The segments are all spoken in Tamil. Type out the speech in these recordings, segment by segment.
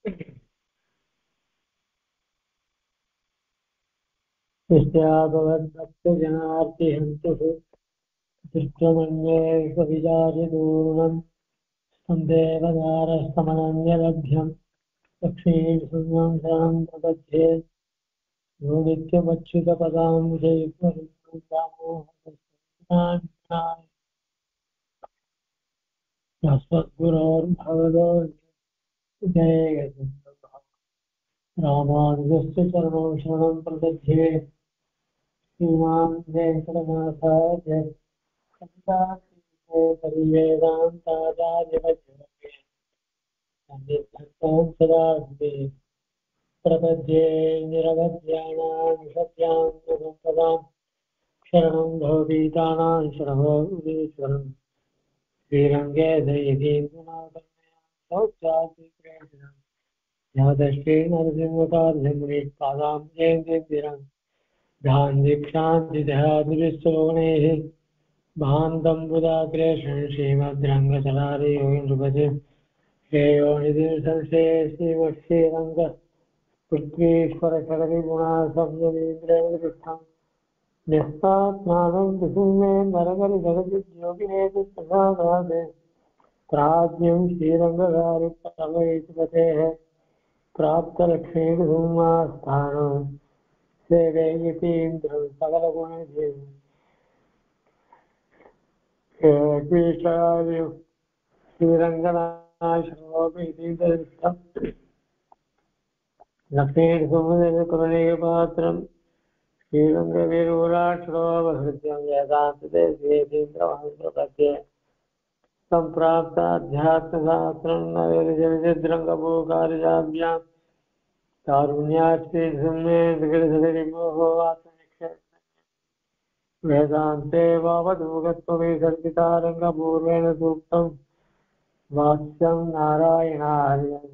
भवद्भक्तजनार्ति हन्तुषु दृष्टमन्येकविचारिदूर्णम् तं देवदारस्तमनन्यलभ्यं लक्ष्मीं शरणं प्रपद्ये यो नित्यमच्युतपदां अस्मद्गुरोर्भगवतो रामानुजस्य चरणौ शरणं प्रपद्ये श्रीमान् वेङ्कटनाथार्य परिवेदान्ताचार्यवज्रमे सन्निधत्तां सदा हृदि प्रपद्ये निरवध्यानां सत्यां सदां शरणं भवभीतानां शरणोदीश्वरम् श्रीरङ्गे दयितीन्द्रनाथमया यादश्री नरसिंहकार्यमुनिपादां जयन्तीरं ध्यान्दीक्षान्तिदयादिविश्वगुणैः महान्तं बुधाग्रेषण श्रीमद्रङ्गचलारियोगिनृपतिं श्रेयो निधिसंशये श्रीवत्सीरङ्ग पृथ्वीश्वरशकरिगुणासंयमीन्द्रेन्द्रपृष्ठं न्यस्तात्मानं विसुम्ने नरकरिजगद्योगिने प्रसादादे प्राज्ञं श्रीरङ्गकारिपरमैतिपतेः प्राप्तलक्ष्मीकुसुमास्थानं सेवे यतीन्द्रं सकलगुणनिधिं श्रीरङ्गनाश्रमोपीतीन्द्रदृष्टं लक्ष्मीकुसुमकरुणैकपात्रं श्रीरङ्गवीरगुणाक्षरोपहृत्यं वेदान्तदेशीयतीन्द्रमहंसपद्ये सम्प्राप्ताध्यात्मशास्त्रं नवेदजनिद्रङ्गभूकारिजाभ्यां कारुण्याश्रीसुम्ने विगतसरिमोह आत्मनिक्षेपं वेदान्ते वावधूगत्वविसर्जितारङ्गपूर्वेण सूक्तं वाक्यं नारायणार्यं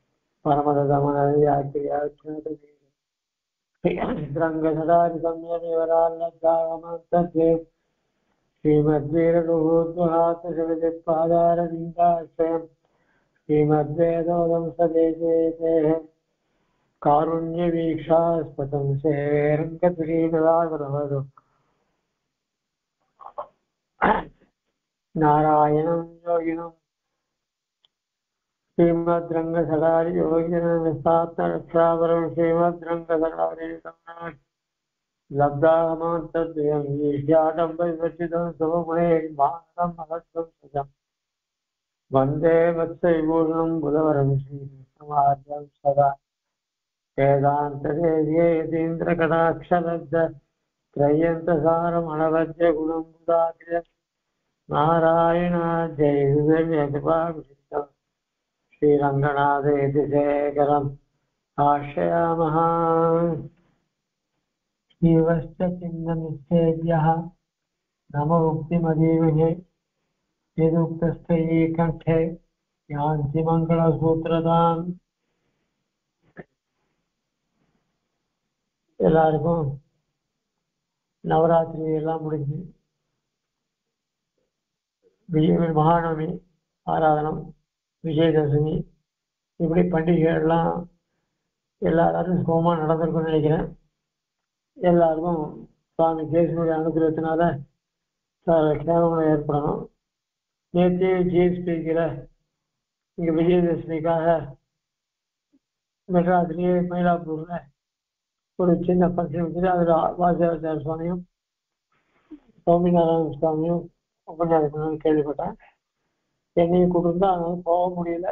परमदमनव्याख्यातरङ्गसदारिसंयमिवराल्लब्धागमन्तर्ये श्रीमद्वीरगुहोद्वहात्मशमिपादारविन्दाश्रयम् श्रीमद्वेदोदं सदेशेतेः कारुण्यवीक्षास्पदं सेवेरङ्गतुरीनदावरवधु नारायणं योगिनं श्रीमद्रङ्गसदारियोगिनस्तात्मरक्षावरं श्रीमद्रङ्गसदारि लब्धागमान्तद्वयं ईश्याटं परिवर्तितं शुभमुनेर्भारतं महत्त्वं सजम् वन्दे वत्सविभूषणं बुधवरं श्रीकृष्णमार्यं सदा वेदान्तदेव्ये यतीन्द्रकटाक्षलब्ध त्रय्यन्तसारमणवद्य गुणं बुधाग्र्य नारायणाद्यैर्कृपाभिषिक्तं श्रीरङ्गनाथेतिशेखरम् आश्रयामः जीवश्च चिन्ननिश्चेभ्यः नम उक्तिमदीमहे यदुक्तस्थैः कण्ठे यान्ति मङ्गलसूत्रदाम् எல்லாருக்கும் நவராத்திரி எல்லாம் முடிஞ்சு மகாநவமி ஆராதனம் விஜயதசமி இப்படி பண்டிகைகள்லாம் எல்லாரும் சுகமாக நடந்திருக்கும்னு நினைக்கிறேன். எல்லாருக்கும் சுவாமி கேசனுடைய அனுகிரகத்தினால க்ஷேமங்களை ஏற்படணும். நேற்று ஜிஎஸ்பிக்கிற இங்கே விஜயதசமிக்காக மெட்ராஸ்லேயே மயிலாப்பூரில் ஒரு சின்ன ஃபங்க்ஷன் வச்சுட்டு அதில் வாசுதேவாச்சார சுவாமியும் சுவாமிநாராயண சுவாமியும் உபன்யாசம் கேள்விப்பட்டேன். என்னையும் கூப்பிட்டு அதனால போக முடியல.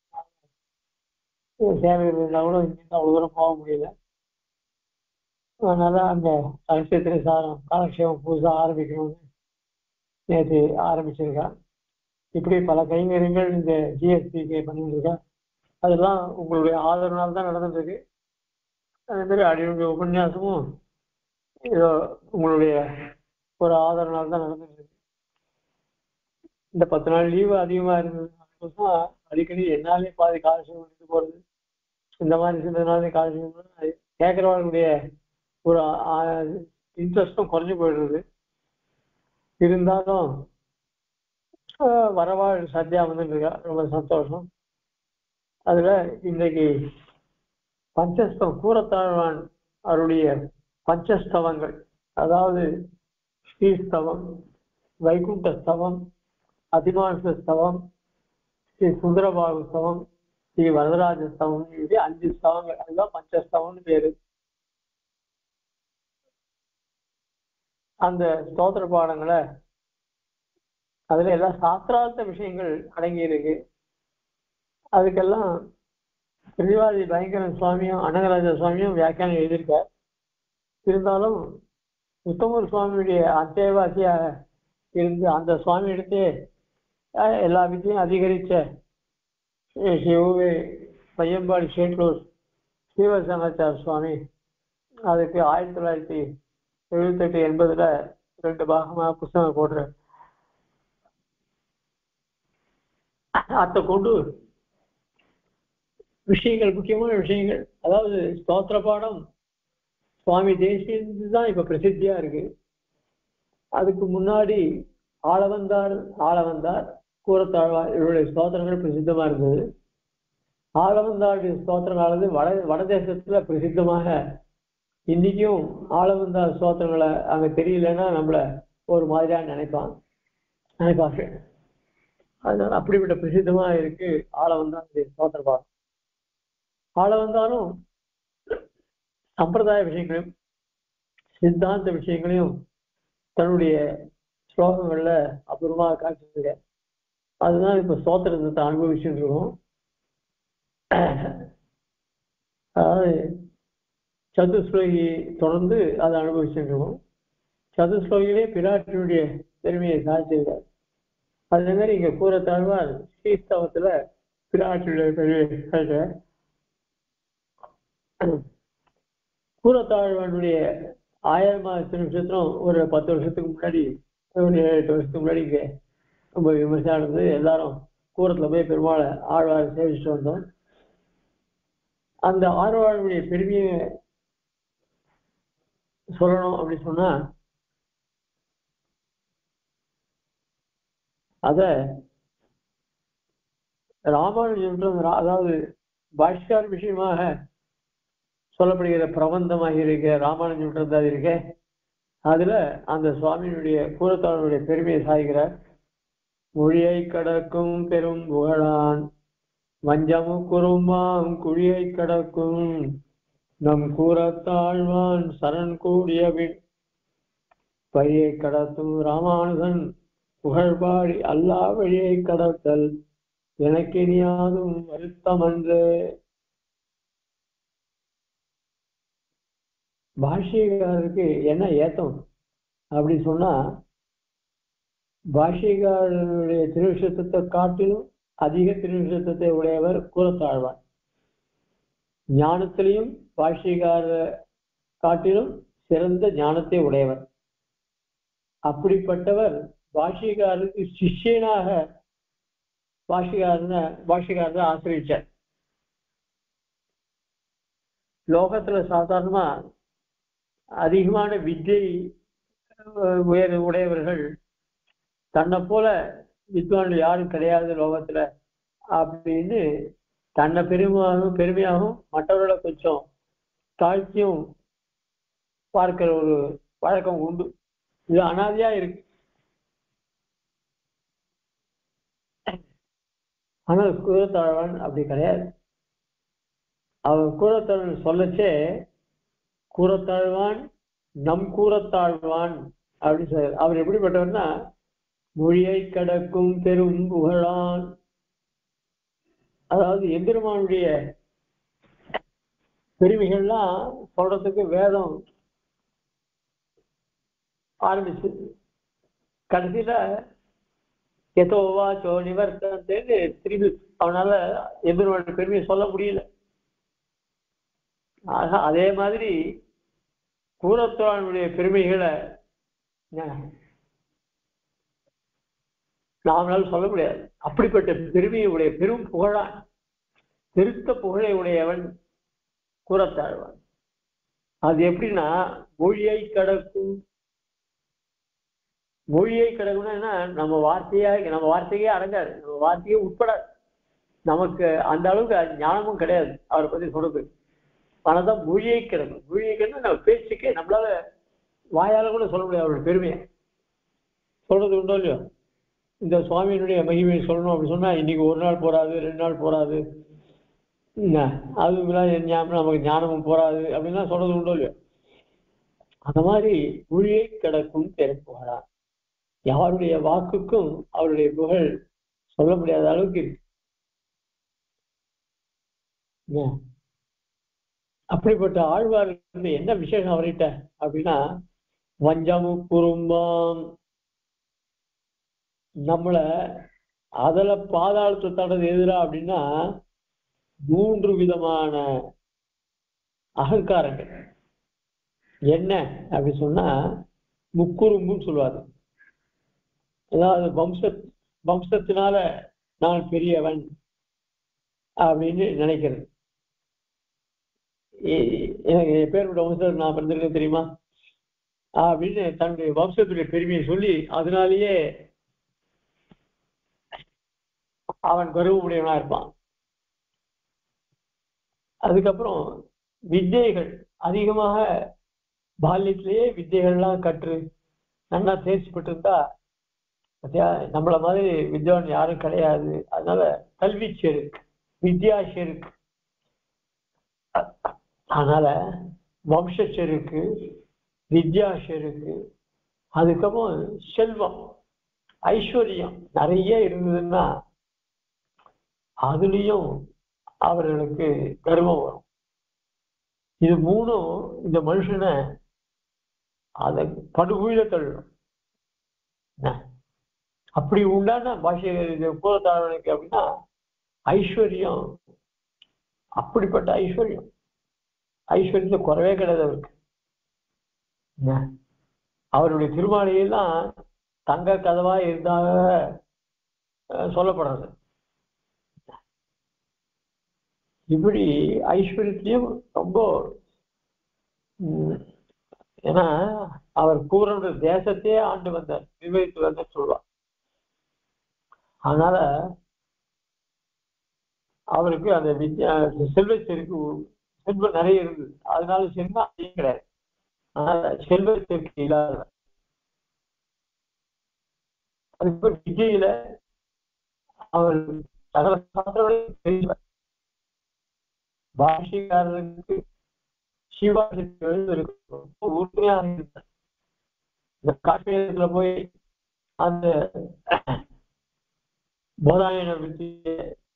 சேவைகள் இருந்தால் கூட இங்கிருந்து அவ்வளோ தூரம் போக முடியல. அதனால அந்த ரகசியத்திரை சாரம் காலக்ஷேபம் புதுசாக ஆரம்பிக்கணும்னு நேற்று ஆரம்பிச்சிருக்கேன். இப்படி பல கைங்கரியங்கள் இந்த ஜிஎஸ்பிக்கு பண்ணிட்டு இருக்கேன். அதெல்லாம் உங்களுடைய ஆதரவுனால தான் நடந்துருக்கு. அதே மாதிரி அடியுடைய உபன்யாசமும் ஏதோ உங்களுடைய ஒரு ஆதரவுனால தான் நடந்துருக்கு. இந்த 10 நாள் லீவு அதிகமாக இருந்தது. அடிக்கடி என்னாலே பாதி காலட்சேபம் எடுத்து போகிறது. இந்த மாதிரி சின்னதுனாலே காலட்சேபம் கேட்குறவர்களுடைய ஒரு இன்ட்ரெஸ்டும் குறைஞ்சி போயிடுறது. இருந்தாலும் வரவா சத்தியா வந்துட்டு இருக்கா, ரொம்ப சந்தோஷம். அதுல இன்றைக்கு பஞ்சஸ்தவம் கூறத்தாழ்வான் அவருடைய பஞ்சஸ்தவங்கள், அதாவது ஸ்ரீஸ்தவம், வைகுண்டஸ்தவம், அதிமானுஷஸ்தவம், ஸ்ரீ சுந்தரபாகு ஸ்தவம், ஸ்ரீ வரதராஜ ஸ்தவம், இது 5 ஸ்தவங்கள். அதுதான் பஞ்சஸ்தவம்னு பேரு. அந்த ஸ்தோத்திர பாடங்களை அதுல எல்லாம் சாஸ்திரார்த்த விஷயங்கள் அடங்கி இருக்கு. அதுக்கெல்லாம் திருவாதி பயங்கரன் சுவாமியும் அனகராஜ சுவாமியும் வியாக்கியானம் எழுதியிருக்கார். இருந்தாலும் உத்தமர் சுவாமியுடைய அந்தேவாசியாக இருந்து அந்த சுவாமி எடுத்து எல்லா வித்தையும் அதிகரிச்ச சிவவே பையன்பாடி சேட்டூர் ஸ்ரீவசனாச்சார சுவாமி அதுக்கு 1978-80 2 பாகமாக புஸ்தகம் போடுற அதை கொண்டு விஷயங்கள், முக்கியமான விஷயங்கள், அதாவது ஸ்தோத்திர பாடம் சுவாமி தேசியன் தான் இப்ப பிரசித்தியா இருக்கு. அதுக்கு முன்னாடி ஆளவந்தார் கூறத்தாழ்வார் இவருடைய ஸ்தோத்திரங்கள் பிரசித்தமா இருந்தது. ஆளவந்தாருடைய ஸ்தோத்திரங்களானது வடதேசத்துல பிரசித்தமாக இன்னைக்கும் ஆளவந்தார் ஸ்தோத்திரங்களை அங்க தெரியலன்னா நம்மள ஒரு மாதிரியா நினைப்பாங்க. அதனால அப்படிப்பட்ட பிரசித்தமா இருக்கு ஆளவந்தாருடைய ஸ்தோத்திர பாடம். ஆளவந்தாரும் சம்பிரதாய விஷயங்களையும் சித்தாந்த விஷயங்களையும் தன்னுடைய ஸ்லோகங்கள்ல அபூர்வமாக காட்சிங்க. அதுதான் இப்ப ஸ்தோத்திரத்தை அனுபவிச்சுட்டு இருக்கோம். அதாவது சதுஸ்லோகி தொடர்ந்து அதை அனுபவிச்சுட்டு இருக்கோம். சதுஸ்லோகிலே பிராட்டியுடைய பெருமையை சாதிச்சிருக்கார். அதே மாதிரி இங்க கூறத்தாழ்வார் ஸ்ரீஸ்தவத்துல பிராட்டியுடைய பெருமையை சாதிச்சார். கூறத்தாழ்வானுடைய 1000வது திருநட்சத்திரம் ஒரு 10 வருஷத்துக்கு முன்னாடி, ஒரு 7-8 வருஷத்துக்கு முன்னாடி இங்க ரொம்ப விமர்சனம் இருந்தது. எல்லாரும் கூரத்துல போய் பெருமாளை ஆழ்வாரை சேவிச்சுட்டு வந்தோம். அந்த ஆழ்வாருடைய பெருமையை சொல்லணும் அப்படின்னு சொன்னா அத ராமானுஜன், அதாவது பாஷ்யக்கார விஷயமாக சொல்லப்படுகிற பிரபந்தமாக இருக்க ராமானுஜன் இருக்க, அதுல அந்த சுவாமியினுடைய கூறத்தாளனுடைய பெருமையை சாய்கிறார். மொழியை கடக்கும் பெரும் புகழான் வஞ்சமு குறும்பாம் குழியை கடக்கும் நம் கூறத்தாழ்வான் சரண் கூடியபின் பழியை கடத்தும் ராமானுஜன் புகழ்பாடி அல்லா வழியை கடத்தல் எனக்கு இனியாதும் வருத்தம் என்று. பாஷ்யக்காரருக்கு என்ன ஏத்தம் அப்படின்னு சொன்னா, பாஷ்யக்காரருடைய திருவிசேஷத்தை காட்டிலும் அதிக திருவிசேஷத்தை உடையவர் கூறத்தாழ்வார். ஞானத்திலையும் பாஷ்யக்கார காட்டிலும் சிறந்த ஞானத்தை உடையவர். அப்படிப்பட்டவர் பாஷ்யக்காரருக்கு சிஷ்யனாக பாஷ்யக்காரரை ஆசிரியிச்சார். லோகத்துல சாதாரணமா அதிகமான வித்தை உடையவர்கள் தன்னை போல வித்வான்கள் யாரும் கிடையாது லோகத்துல அப்படின்னு தன்னை பெருமையாகவும் மற்றவர்களை கொஞ்சம் தாழ்த்தியும் பார்க்கிற ஒரு வழக்கம் உண்டு. இது அனாதையா இருக்கு. ஆனால் கூறத்தாழ்வான் அப்படி கிடையாது. அவர் கூறத்தாழ்வான் சொல்லச்சே கூறத்தாழ்வான் நம் கூறத்தாழ்வான் அப்படின்னு சொல்றார். அவர் எப்படிப்பட்டவர்னா மொழியை கடக்கும் பெரும் புகழான், அதாவது எம்பெருமானுடைய பெருமைகள்லாம் சொல்றதுக்கு வேதம் ஆரம்பிச்சு கடைசியில எதோவாச்சோ நிவர்த்தன்னு திரும்பி அவனால எம்பெருமானுடைய பெருமையை சொல்ல முடியல. ஆக அதே மாதிரி கூறத்தாழ்வானுடைய பெருமைகளை நாமளால் சொல்ல முடியாது. அப்படிப்பட்ட பெருமையை உடைய பெரும் புகழான், பெருத்த புகழை உடையவன் கூறத்தாழ்வான். அது எப்படின்னா மொழியை கடக்கும். மொழியை கடக்கும்னா நம்ம வார்த்தையே அடங்காது, நம்ம வார்த்தையே உட்படாது. நமக்கு அந்த அளவுக்கு ஞானமும் கிடையாது அவரை பத்தி சொல்றது. ஆனாதான் மொழியை கிடக்கும். மொழியை கிடந்து நம்ம பேச்சுக்கே நம்மளால வாயால கூட சொல்ல முடியாது அவருடைய பெருமையை. சொல்றது உண்டோ இல்லையோ? இந்த சுவாமியினுடைய மகிமையை சொல்லணும் அப்படி சொன்னா இன்னைக்கு ஒரு நாள் போறாது, 2 நாள் போறாது, அது நமக்கு ஞானமும் போறாது அப்படின்லாம் சொல்றது உண்டோ இல்லையோ? அந்த மாதிரி மொழியை கிடக்கும் திறப்புகளாம். யாருடைய வாக்குக்கும் அவருடைய புகழ் சொல்ல முடியாத அளவுக்கு இருக்கு. அப்படிப்பட்ட ஆழ்வார் என்ன விசேஷம் அவர்கிட்ட அப்படின்னா, வஞ்சமும் குறும்பாம் நம்மள அதுல பாதாளத்தை தடது எதிரா அப்படின்னா 3 விதமான அகங்காரங்கள். என்ன அப்படி சொன்னா முக்குறும்புன்னு சொல்லுவாரு. அதாவது வம்சத்தினால நான் பெரியவன் அப்படின்னு நினைக்கிறது. எனக்கு பேருடைய வம்சத்தில் நான் பிறந்திருக்கேன் தெரியுமா அப்படின்னு தன்னுடைய வம்சத்துடைய பெருமையை சொல்லி அதனாலேயே அவன் கர்வமுடையவனா இருப்பான். அதுக்கப்புறம் வித்தைகள் அதிகமாக பால்யத்திலேயே வித்தைகள்லாம் கற்று நல்லா தேர்ச்சி பெற்றிருந்தா நம்மள மாதிரி வித்வான் யாரும் கிடையாது. அதனால கல்வி செருக்கு, வித்யா செருக்கு. அதனால வம்ச செருக்கு, வித்யா செருக்கு, அதுக்கப்புறம் செல்வம் ஐஸ்வர்யம் நிறைய இருந்ததுன்னா அதுலயும் அவர்களுக்கு கர்வம் வரும். இது 3ம் இந்த மனுஷனை அதை படுகொழில தள்ளும். அப்படி உண்டான பாஷை பூரத்தாளனுக்கு அப்படின்னா ஐஸ்வர்யம், அப்படிப்பட்ட ஐஸ்வர்யம், ஐஸ்வர்யத்துல குறவே கிடையாது அவருக்கு. அவருடைய திருமாலையெல்லாம் தங்க கதவா இருந்தாக சொல்லப்படுறது. இப்படி ஐஸ்வர்யத்திலையும் ரொம்ப ஏன்னா அவர் கூறனுடைய தேசத்தையே ஆண்டு வந்தார், நிர்வகித்து வந்தார் சொல்லுவார். அதனால அவருக்கு அந்த செல்வத்திற்கு செல்வம் நிறைய இருந்தது. அதனால செல்வம் அதிகம் கிடையாது. அதனால செல்வத்திற்கு இல்லாத அதுக்கு விஜயில அவர் சகல சாஸ்திரங்களையும் தெரிஞ்சவர். பாஷைக்காரருக்கு சிவாஜிக்கு எழுதுவதற்கு ரொம்ப உறுதுணையாக இருந்தார். இந்த காஷ்மீரத்துல போய் அந்த போதாயன வித்தியை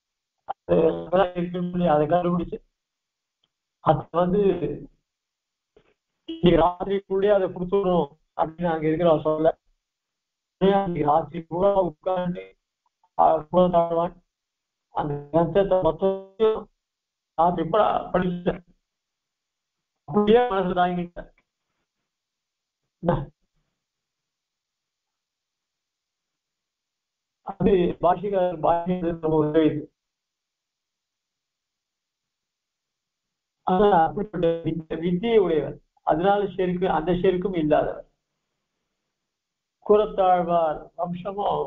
அதை கண்டுபிடிச்சு அது ராத்திரிக்குள்ளே அதை கொடுத்துடணும் அப்படின்னு அங்க இருக்கிற சொல்ல ராத்திரி கூட உட்கார்ந்து தாழ்வான் அந்த கிரந்தத்தை மொத்தம் ராத்திரி படிச்ச அப்படியே மனசு தாங்கிட்ட. அது பாஷிகாரர் பாஷை உதவி. ஆனா அப்படிப்பட்ட வித்தியை உடையவர், அதனால செருக்கு அந்த செருக்கும் இல்லாதவர். கூறத்தாழ்வார் வம்சமும்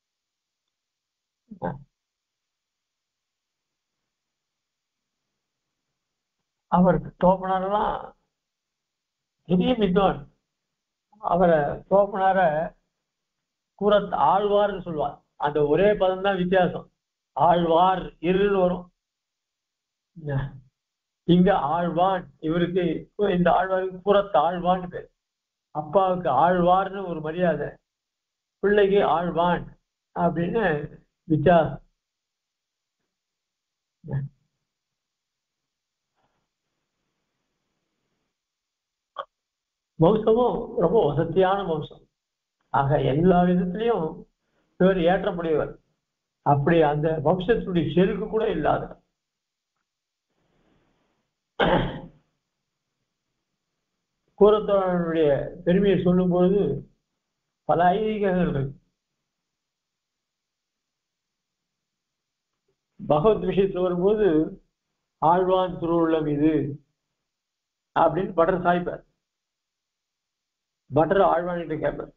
அவருக்கு தோப்பனாரெல்லாம் பெரிய வித்வான். அவரை தோப்பனார கூறத் ஆழ்வார்னு சொல்லுவார். அந்த ஒரே பதம் தான் வித்தியாசம். ஆழ்வார் இருன்னு வரும், இங்க ஆழ்வான். இவருக்கு இந்த ஆழ்வாருக்கு கூறத் ஆழ்வான்னு பேர். அப்பாவுக்கு ஆழ்வார்னு ஒரு மரியாதை, பிள்ளைக்கு ஆழ்வான் அப்படின்னு வித்தியாசம். வம்சமும் ரொம்ப வசதியான வம்சம். ஆக எல்லா விதத்திலையும் இவர் ஏற்றமுடையவர். அப்படி அந்த வம்சத்துடைய செருக்கு கூட இல்லாத கூறத்தோழனுடைய பெருமையை சொல்லும் பொழுது பல ஐதீகங்கள் இருக்கு. பகவத் விஷயத்துல வரும்போது ஆழ்வான் திருவுள்ளம் இது அப்படின்னு பட்டர் சாய்ப்பார். பட்டர் ஆழ்வான் என்று கேட்பார்.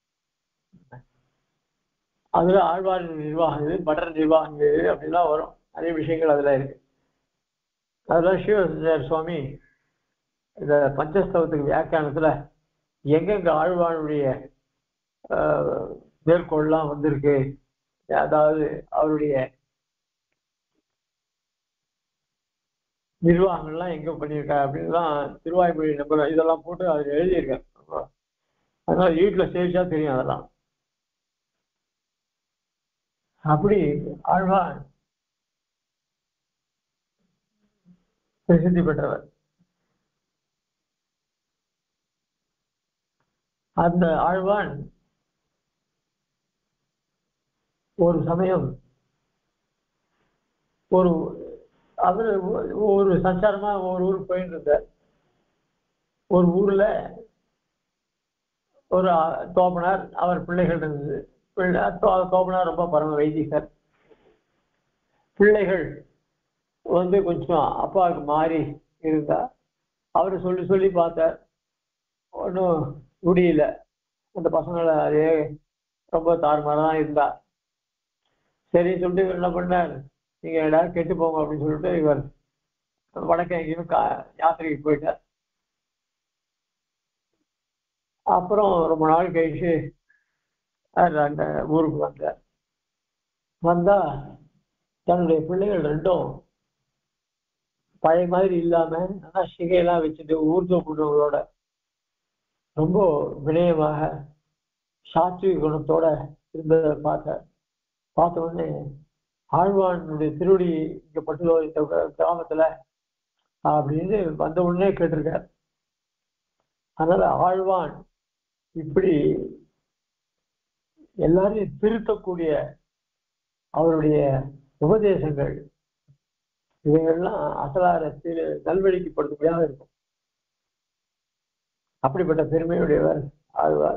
அதுல ஆழ்வார் நிர்வாகம் இது, பட்டர் நிர்வாகம் இது அப்படிலாம் வரும். நிறைய விஷயங்கள் அதில் இருக்கு. அதெல்லாம் சிவசஞ்சார சுவாமி இந்த பஞ்சஸ்தவத்துக்கு வியாக்கியானத்துல எங்கெங்க ஆழ்வானுடைய மேற்கோள்லாம் வந்திருக்கு, அதாவது அவருடைய நிர்வாகங்கள்லாம் எங்க பண்ணியிருக்கா அப்படின்லாம் திருவாய்மொழி நம்பர் இதெல்லாம் போட்டு அதில் எழுதியிருக்கேன். அதனால வீட்டுல சேவிச்சா தெரியும். அதெல்லாம் அப்படி ஆழ்வான் பிரசித்தி பெற்றவர். அந்த ஆழ்வான் ஒரு சமயம் அவரு ஒரு சஞ்சாரமா ஒரு ஊருக்கு போயிட்டு இருந்தார். ஒரு ஊர்ல ஒரு தோப்பனார், அவர் பிள்ளைகள் இருந்தது. தோப்பனார் ரொம்ப பரம வைதிகர். பிள்ளைகள் கொஞ்சம் அப்பாவுக்கு மாறி இருந்தா. அவரு சொல்லி சொல்லி பார்த்தார், ஒன்றும் முடியல. அந்த பசங்களை அதே ரொம்ப தாறுமாறதான் இருந்தா. சரி சொல்லிட்டு இவர் என்ன பண்ணார், நீங்க எல்லாரும் கெட்டு போங்க அப்படின்னு சொல்லிட்டு இவர் வடக்க எங்கேயும் யாத்திரைக்கு போயிட்டார். அப்புறம் ரொம்ப நாள் கழிச்சு அந்த ஊருக்கு வந்தார். வந்தா தன்னுடைய பிள்ளைகள் ரெண்டும் பழைய மாதிரி இல்லாம நல்லா சிகையெல்லாம் வச்சுட்டு ஊர்ஜ குடும்பங்களோட ரொம்ப வினயமாக சாத்விக குணத்தோட இருந்ததை பார்த்த உடனே ஆழ்வானுடைய திருவடி இங்க பட்டுலோ இந்த கிராமத்துல அப்படின்னு வந்த உடனே கேட்டிருக்கார். அதனால ஆழ்வான் இப்படி எல்லாரையும் திருத்தக்கூடிய அவருடைய உபதேசங்கள் இவைகள்லாம் அசலார நல்வழிப்படுத்தக்கூடியதாக இருக்கும். அப்படிப்பட்ட பெருமையுடையவர் ஆழ்வார்.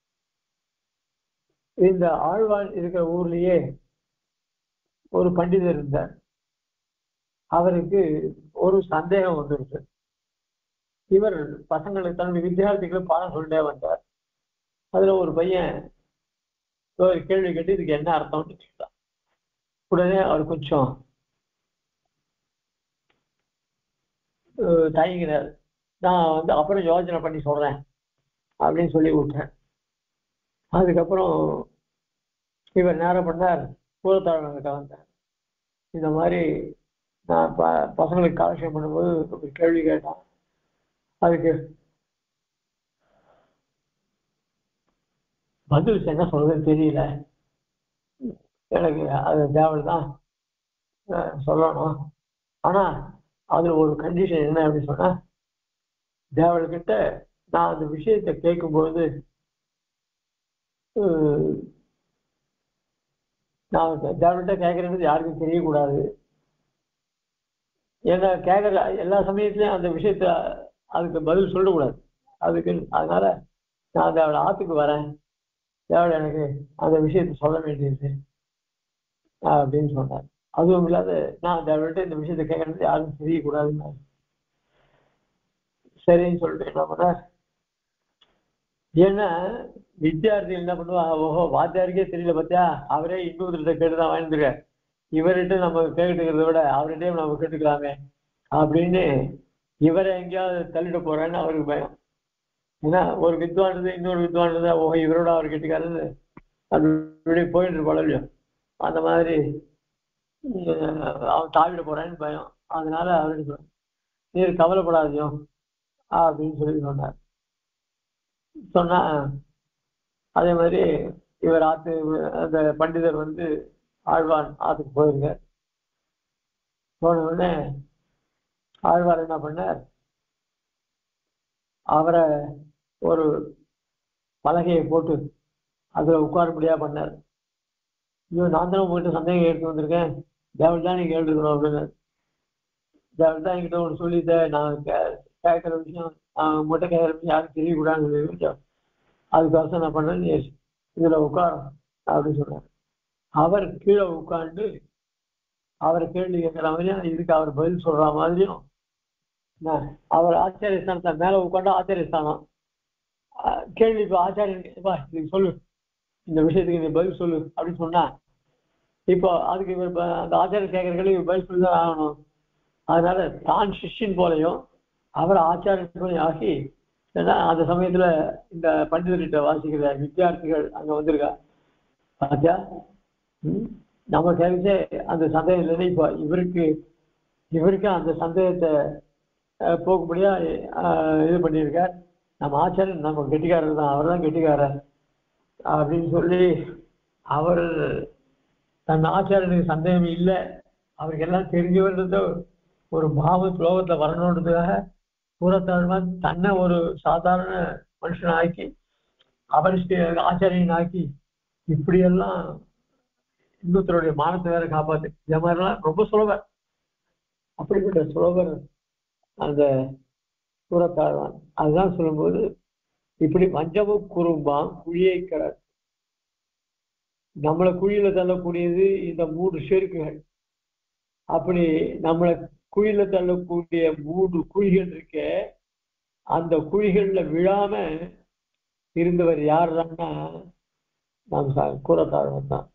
இந்த ஆழ்வான் இருக்கிற ஊர்லயே ஒரு பண்டிதர் இருந்தார். அவருக்கு ஒரு சந்தேகம் வந்துருக்கு. இவர் பசங்களுக்கு தன்னுடைய வித்தியார்த்திகளும் பாடம் சொல்லிட்டே வந்தார். அதுல ஒரு பையன் ஒரு கேள்வி கேட்டு இதுக்கு என்ன அர்த்தம்னு கேட்டான். உடனே அவர் கொஞ்சம் தயங்கினார். நான் அப்புறம் யோசனை பண்ணி சொல்றேன் அப்படின்னு சொல்லி விட்டேன். அதுக்கப்புறம் இவர் நேரம் பண்ணார், பூரத்தாழ்கிட்ட வந்தார். இந்த மாதிரி நான் பசங்களுக்கு காலட்சேபம் பண்ணும்போது ஒரு கேள்வி கேட்டான். அதுக்கு பதில் என்ன சொல்றதுன்னு தெரியல. எனக்கு அது தேவல் தான் சொல்லணும். ஆனா அதுல ஒரு கண்டிஷன் என்ன அப்படின்னு சொன்னா, தேவல்கிட்ட நான் அந்த விஷயத்தை கேட்கும்போது நான் தேவல்கிட்ட கேட்கறது யாருக்கும் தெரியக்கூடாது. ஏன்னா கேட்கற எல்லா சமயத்திலையும் அந்த விஷயத்த அதுக்கு பதில் சொல்லக்கூடாது. அதனால நான் தேவலை ஆத்துக்கு வரேன், தேவலை எனக்கு அந்த விஷயத்த சொல்ல வேண்டியது அப்படின்னு சொன்னார். அதுவும் இல்லாத நான் தேவல்கிட்ட இந்த விஷயத்த கேட்கறது யாருக்கும் தெரியக்கூடாதுன்னு சரின்னு சொல்லிட்டு என்ன பண்ணார். ஏன்னா வித்தியார்த்தி என்ன பண்ணுவாங்க, ஓஹோ வாத்தியாருக்கே தெரியல பார்த்தியா, அவரே இன்னொருத்த கேட்டுதான் வாழ்ந்துருக்க, இவர்கிட்ட நம்ம கேட்டுக்கிறத விட அவர்கிட்டயும் நம்ம கேட்டுக்கலாமே அப்படின்னு இவரை எங்கேயாவது தள்ளிட போறேன்னு அவருக்கு பயம். ஏன்னா ஒரு வித்வானது இன்னொரு வித்வானது ஓஹோ இவரோட அவர் கேட்டுக்காருன்னு அப்படி போயிட்டு இருப்பாள் இல்லையோ, அந்த மாதிரி அவன் தாவிட போறான்னு பயம். அதனால அவருக்கு நீர் கவலைப்படாதியோ அப்படின்னு சொல்லி சொன்னா அதே மாதிரி இவர் அந்த பண்டிதர் ஆழ்வான் ஆத்துக்கு போயிருங்க. போன உடனே ஆழ்வார் என்ன பண்ணார், அவரை ஒரு பலகையை போட்டு அதுல உட்காரும்படியா பண்ணார். ஐயோ நான் தானே உங்ககிட்ட சந்தேகம் எடுத்து வந்திருக்கேன், தேவல் தான் நீங்க கேட்டுருக்கணும் அப்படின்னு. தேவல் தான் என்கிட்ட ஒன்று சொல்லிட்ட, நான் கேட்கிற விஷயம் உங்கள்கிட்ட கேட்கிற விஷயம் யாரும் தெரியக்கூடாதுன்னு அதுக்காக நான் பண்ணேன், இதுல உட்காரும் அப்படின்னு சொன்னார். அவர் கீழே உட்காந்து அவரை கேள்வி கேட்கிற மாதிரியும் இதுக்கு அவர் பதில் சொல்ற மாதிரியும் அவர் ஆச்சாரியஸ்தானத்தை மேல உட்காந்து ஆச்சாரியஸ்தானம் கேள்வி இப்ப ஆச்சாரியன் இதுக்கு சொல்லு, இந்த விஷயத்துக்கு நீ பதில் சொல்லு அப்படின்னு சொன்னா இப்போ அதுக்கு அந்த ஆச்சாரிய சேகர்களுக்கு பதில் சொல்லி தான் ஆகணும். அதனால தான் சிஷ்யன் போலையும் அவர் ஆச்சாரியன் ஆகி, ஏன்னா அந்த சமயத்துல இந்த பண்டிதர்கிட்ட வாசிக்கிற வித்தியார்த்திகள் அங்க வந்திருக்கா. பாத்தியா, நம்ம தெரிஞ்சே அந்த சந்தேகம் இல்லைன்னு இப்போ இவருக்கு அந்த சந்தேகத்தை போக்கும்படியா இது பண்ணியிருக்கார். நம்ம ஆச்சாரியன் நம்ம கெட்டிக்காரர் தான், அவர் தான் கெட்டிக்காரர் அப்படின்னு சொல்லி அவர் தன் ஆச்சாரியனுக்கு சந்தேகம் இல்லை, அவருக்கு எல்லாம் தெரிஞ்சவர்ன்றத ஒரு பாவ ஸ்லோகத்துல வரணுன்றதுக்காக கூறத்தாழ்வான் தன்னை ஒரு சாதாரண மனுஷன் ஆக்கி அவர் ஆச்சாரியன் ஆக்கி இப்படியெல்லாம் இன்னொருத்தருடைய மானத்தை வேற காப்பாத்து. இந்த மாதிரிலாம் ரொம்ப சுலபர். அப்படிப்பட்ட சுலபர் அந்த கூறத்தாழ்வான். அதுதான் சொல்லும்போது இப்படி வஞ்சமும் குறும்பான் குழியை கடை. நம்மளை குழியில தள்ளக்கூடியது இந்த 3 செருக்குகள். அப்படி நம்மளை குழியில தள்ளக்கூடிய 3 குழிகள் இருக்க, அந்த குழிகள்ல விழாம இருந்தவர் யாருன்னா நாம் கூறத்தாழ்வன் தான்.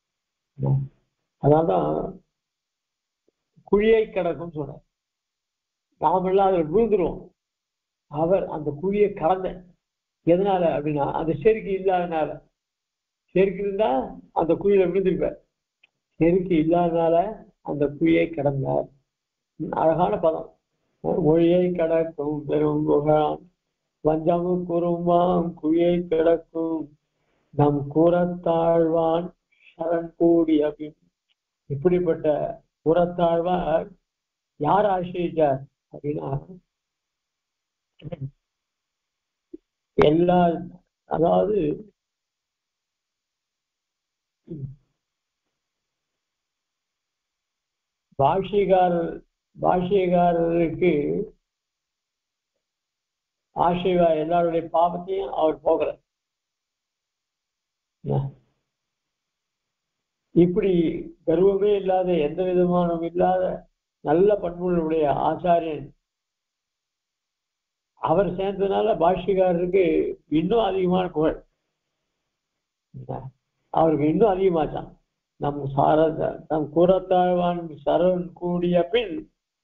அதான் குழியை கடக்கும் சொல்ற. நாமெல்லாம் அதில் விழுந்துருவோம். அவர் அந்த குழியை கடந்த. எதனால அப்படின்னா அந்த செருக்கு இல்லாதனால. செருக்கு இருந்தா அந்த குழியில விழுந்திருப்பார். செருக்கு இல்லாதனால அந்த குழியை கடந்தார். அழகான பதம். மொழியை கடக்கும் பெரும் புகழான் வஞ்சமு குறும்பாம் குழியை கிடக்கும் நம் கூறத்தாழ்வான் சரண் கூடி அப்படின்னு. இப்படிப்பட்ட கூறத்தாழ்வார் யார் ஆசிரியிச்சார் அப்படின்னா எல்லா, அதாவது பாஷ்யக்காரருக்கு ஆசிரியா எல்லாருடைய பாவத்தையும் அவர் போகல. இப்படி கர்வமே இல்லாத எந்த விதமான இல்லாத நல்ல பண்புகளுடைய ஆச்சாரியன் அவர் சேர்ந்ததுனால பாஷ்யக்காரருக்கு இன்னும் அதிகமான புகழ். அவருக்கு இன்னும் அதிகமாச்சான். நம் கூறத்தாழ்வான் சரண் கூடிய பின்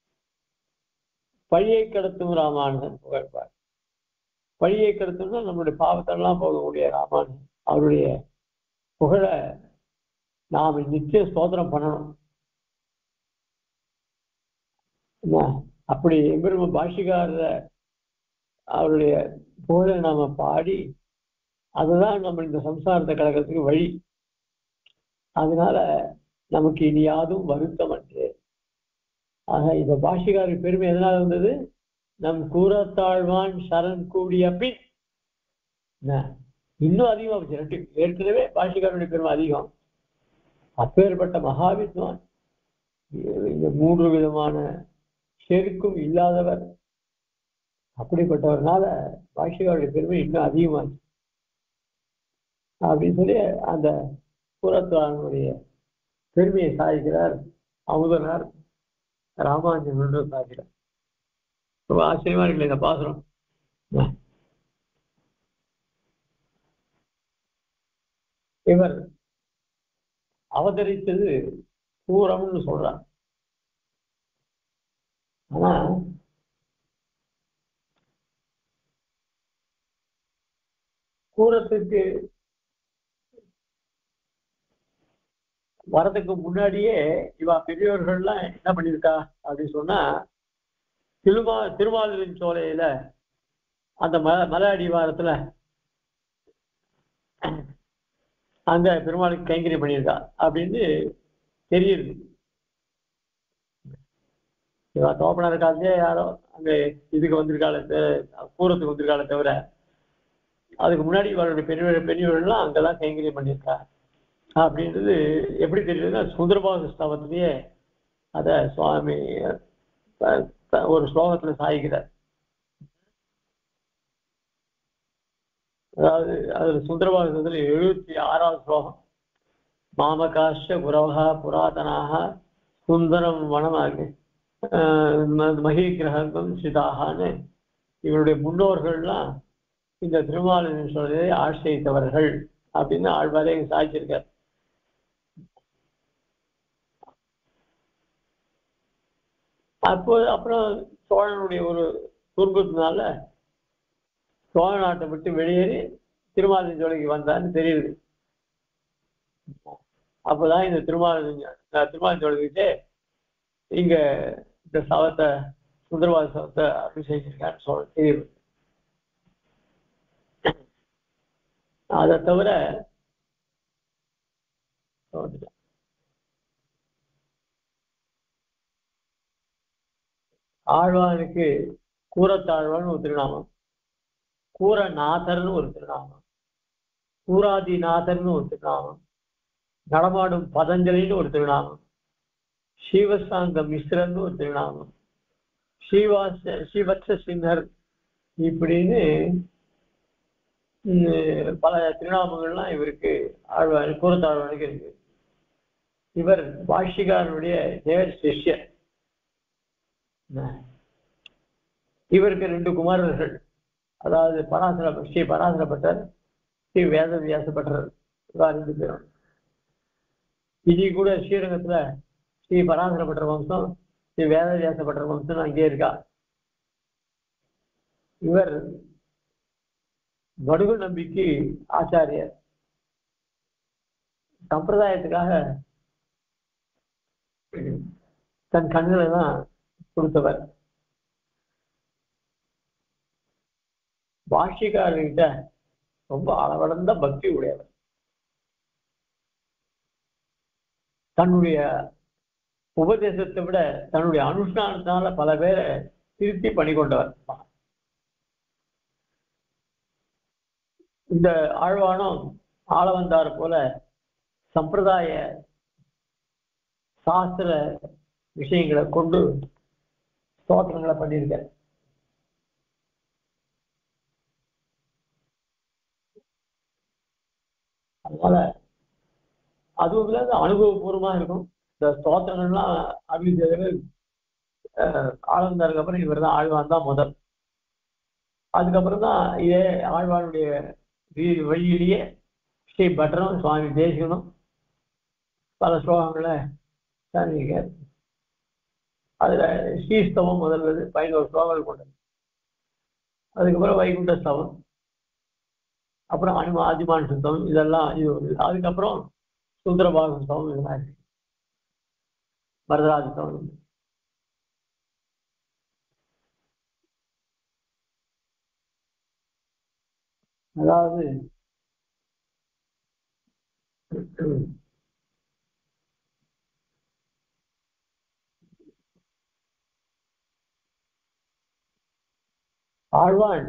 பழியை கடத்தும் ராமானுஜன் புகழ்பார். பழியை கடத்தும்னா நம்மளுடைய பாவத்தெல்லாம் போகக்கூடிய ராமானுஜன் அவருடைய புகழ நாம் நிச்சயம் ஸ்தோத்திரம் பண்ணணும். அப்படி எம்பெருமான் பாஷ்யக்காரர அவருடைய புகழை நாம பாடி அதுதான் நம்ம இந்த சம்சாரத்தை கடக்கிறதுக்கு வழி. அதனால நமக்கு இனி யாதும் வருத்தம் அன்று. ஆக இப்ப பாஷ்யக்காரருக்கு பெருமை எதனால வந்தது? நம் கூறத்தாழ்வான் சரண் கூடிய பின் இன்னும் அதிகமா போச்சு. ஏற்கனவே பாஷ்யக்காரனுடைய பெருமை அதிகம். அப்பேற்பட்ட மகாவித்வான், இந்த 3 விதமான செருக்கும் இல்லாதவர். அப்படிப்பட்டவர்னால பாஷ்யக்காரனுடைய பெருமை இன்னும் அதிகமாச்சு அப்படின்னு சொல்லி அந்த கூறத்தாழ்வானுடைய பெருமையை சாதிக்கிறார் அமுதனார் ராமானுஜன் சாதிக்கிறார். ரொம்ப ஆச்சரியமா இருக்குல்ல இந்த பாசுரம். இவர் அவதரித்தது கூரம்னு சொல்றார். ஆனா கூரத்துக்கு வரதுக்கு முன்னாடியே இவா பெரியவர்கள்லாம் என்ன பண்ணிருக்கா அப்படின்னு சொன்னா, திருமாலின் சோலையில அந்த மலை அடிவாரத்துல அங்க பெருமாளுக்கு கைங்கரியம் பண்ணியிருக்கா அப்படின்னு தெரியுது. இவா தோப்பனார் காலத்திலே யாரோ அங்க இதுக்கு வந்திருக்காள, கூரத்துக்கு வந்திருக்காளே தவிர அதுக்கு முன்னாடி இவருடைய பெரியவர்கள்லாம் அங்கெல்லாம் கைங்கரியம் பண்ணியிருக்கா அப்படின்றது எப்படி தெரியுதுன்னா, சுந்தரபாகு ஸ்தவத்திலேயே அத சுவாமி ஒரு ஸ்லோகத்துல சாய்கிறார். அதாவது அதுல சுந்தரபாகத்துல 76வது ஸ்லோகம். மாமகாஷ குரவகா புராதனாக சுந்தரம் வனமாக மகிகிரகம் சிதாகான்னு இவருடைய முன்னோர்கள்லாம் இந்த திருமாலின் சொல்றதை ஆசிரியத்தவர்கள் அப்படின்னு ஆழ்வாரே சாய்ச்சிருக்கார். அப்புறம் சோழனுடைய ஒரு துன்பத்தினால சோழ நாட்டை விட்டு வெளியேறி திருமாலிருஞ்சோலைக்கு வந்தான்னு தெரியுது. அப்பதான் இந்த திருமாலிருஞ்சோலைக்கிட்டே இங்க இந்த சவத்தை சுந்தரவாத சவத்தை அபிஷேகிச்சிருக்கான்னு சொல்ல தெரியுது. அதை தவிர ஆழ்வானுக்கு கூரத்தாழ்வான்னு ஒரு திருநாமம், கூரநாதர்னு ஒரு திருநாமம், கூராதிநாதர்னு ஒரு திருநாமம், நடமாடும் பதஞ்சலின்னு ஒரு திருநாமம், ஸ்ரீவத்சாங்க மிஸ்ரன்னு ஒரு திருநாமம், ஸ்ரீவத்ச சின்ஹர் இப்படின்னு பல திருநாமங்கள்லாம் இவருக்கு கூரத்தாழ்வானுக்கு இருக்கு. இவர் பாஷ்யக்காரனுடைய நேர் சிஷ்யர். இவருக்கு 2 குமாரர்கள், அதாவது ஸ்ரீ பராசரப்பட்டர், ஸ்ரீ வேதவியாசப்பட்டர், 2 பேரும். இனி கூட ஸ்ரீரங்கத்துல ஸ்ரீ பராசரப்பட்டர் வம்சம், ஸ்ரீ வேதவியாசப்பட்டர் வம்சம் அங்கே இருக்கா. இவர் வடுகு நம்பிக்கை ஆச்சாரியர். சம்பிரதாயத்துக்காக தன் கண்களை தான் கொடுத்தவர். பாஷ்யக்காரர்கிட்ட ரொம்ப அளவடந்த பக்தி உடையவர். தன்னுடைய உபதேசத்தை விட தன்னுடைய அனுஷ்டானத்தினால பல பேரை திருத்தி பண்ணி கொண்டவர். இந்த ஆழ்வானும் ஆளவந்தார் போல சம்பிரதாய சாஸ்திர விஷயங்களை கொண்டு ஸ்தோத்திரங்களை பண்ணியிருக்க. அதனால அதுவும் இல்லாத அனுபவபூர்வமா இருக்கும். இந்த ஸ்தோத்திரங்கள்லாம் அபிஷேகர் ஆழ்ந்தாருக்கு அப்புறம் இவர் தான் ஆழ்வான் தான் முதல். அதுக்கப்புறம் தான் இதே ஆழ்வானுடைய வழியிலேயே ஸ்ரீ பட்டரும் சுவாமி தேசிகனும் பல ஸ்லோகங்களை சாதிக்கார். அதுல ஸ்ரீஸ்தவம் முதல்வது 11 ஸ்லோகங்கள் கொண்டது. அதுக்கப்புறம் வைகுண்ட ஸ்தவம், அப்புறம் ஆதிமான் சுத்தம், இதெல்லாம் இது. அதுக்கப்புறம் சுந்தரபாகம் ஸ்தவம், இதெல்லாம் இருக்கு. வரதராஜ ஸ்தவம். அதாவது ஆழ்வான்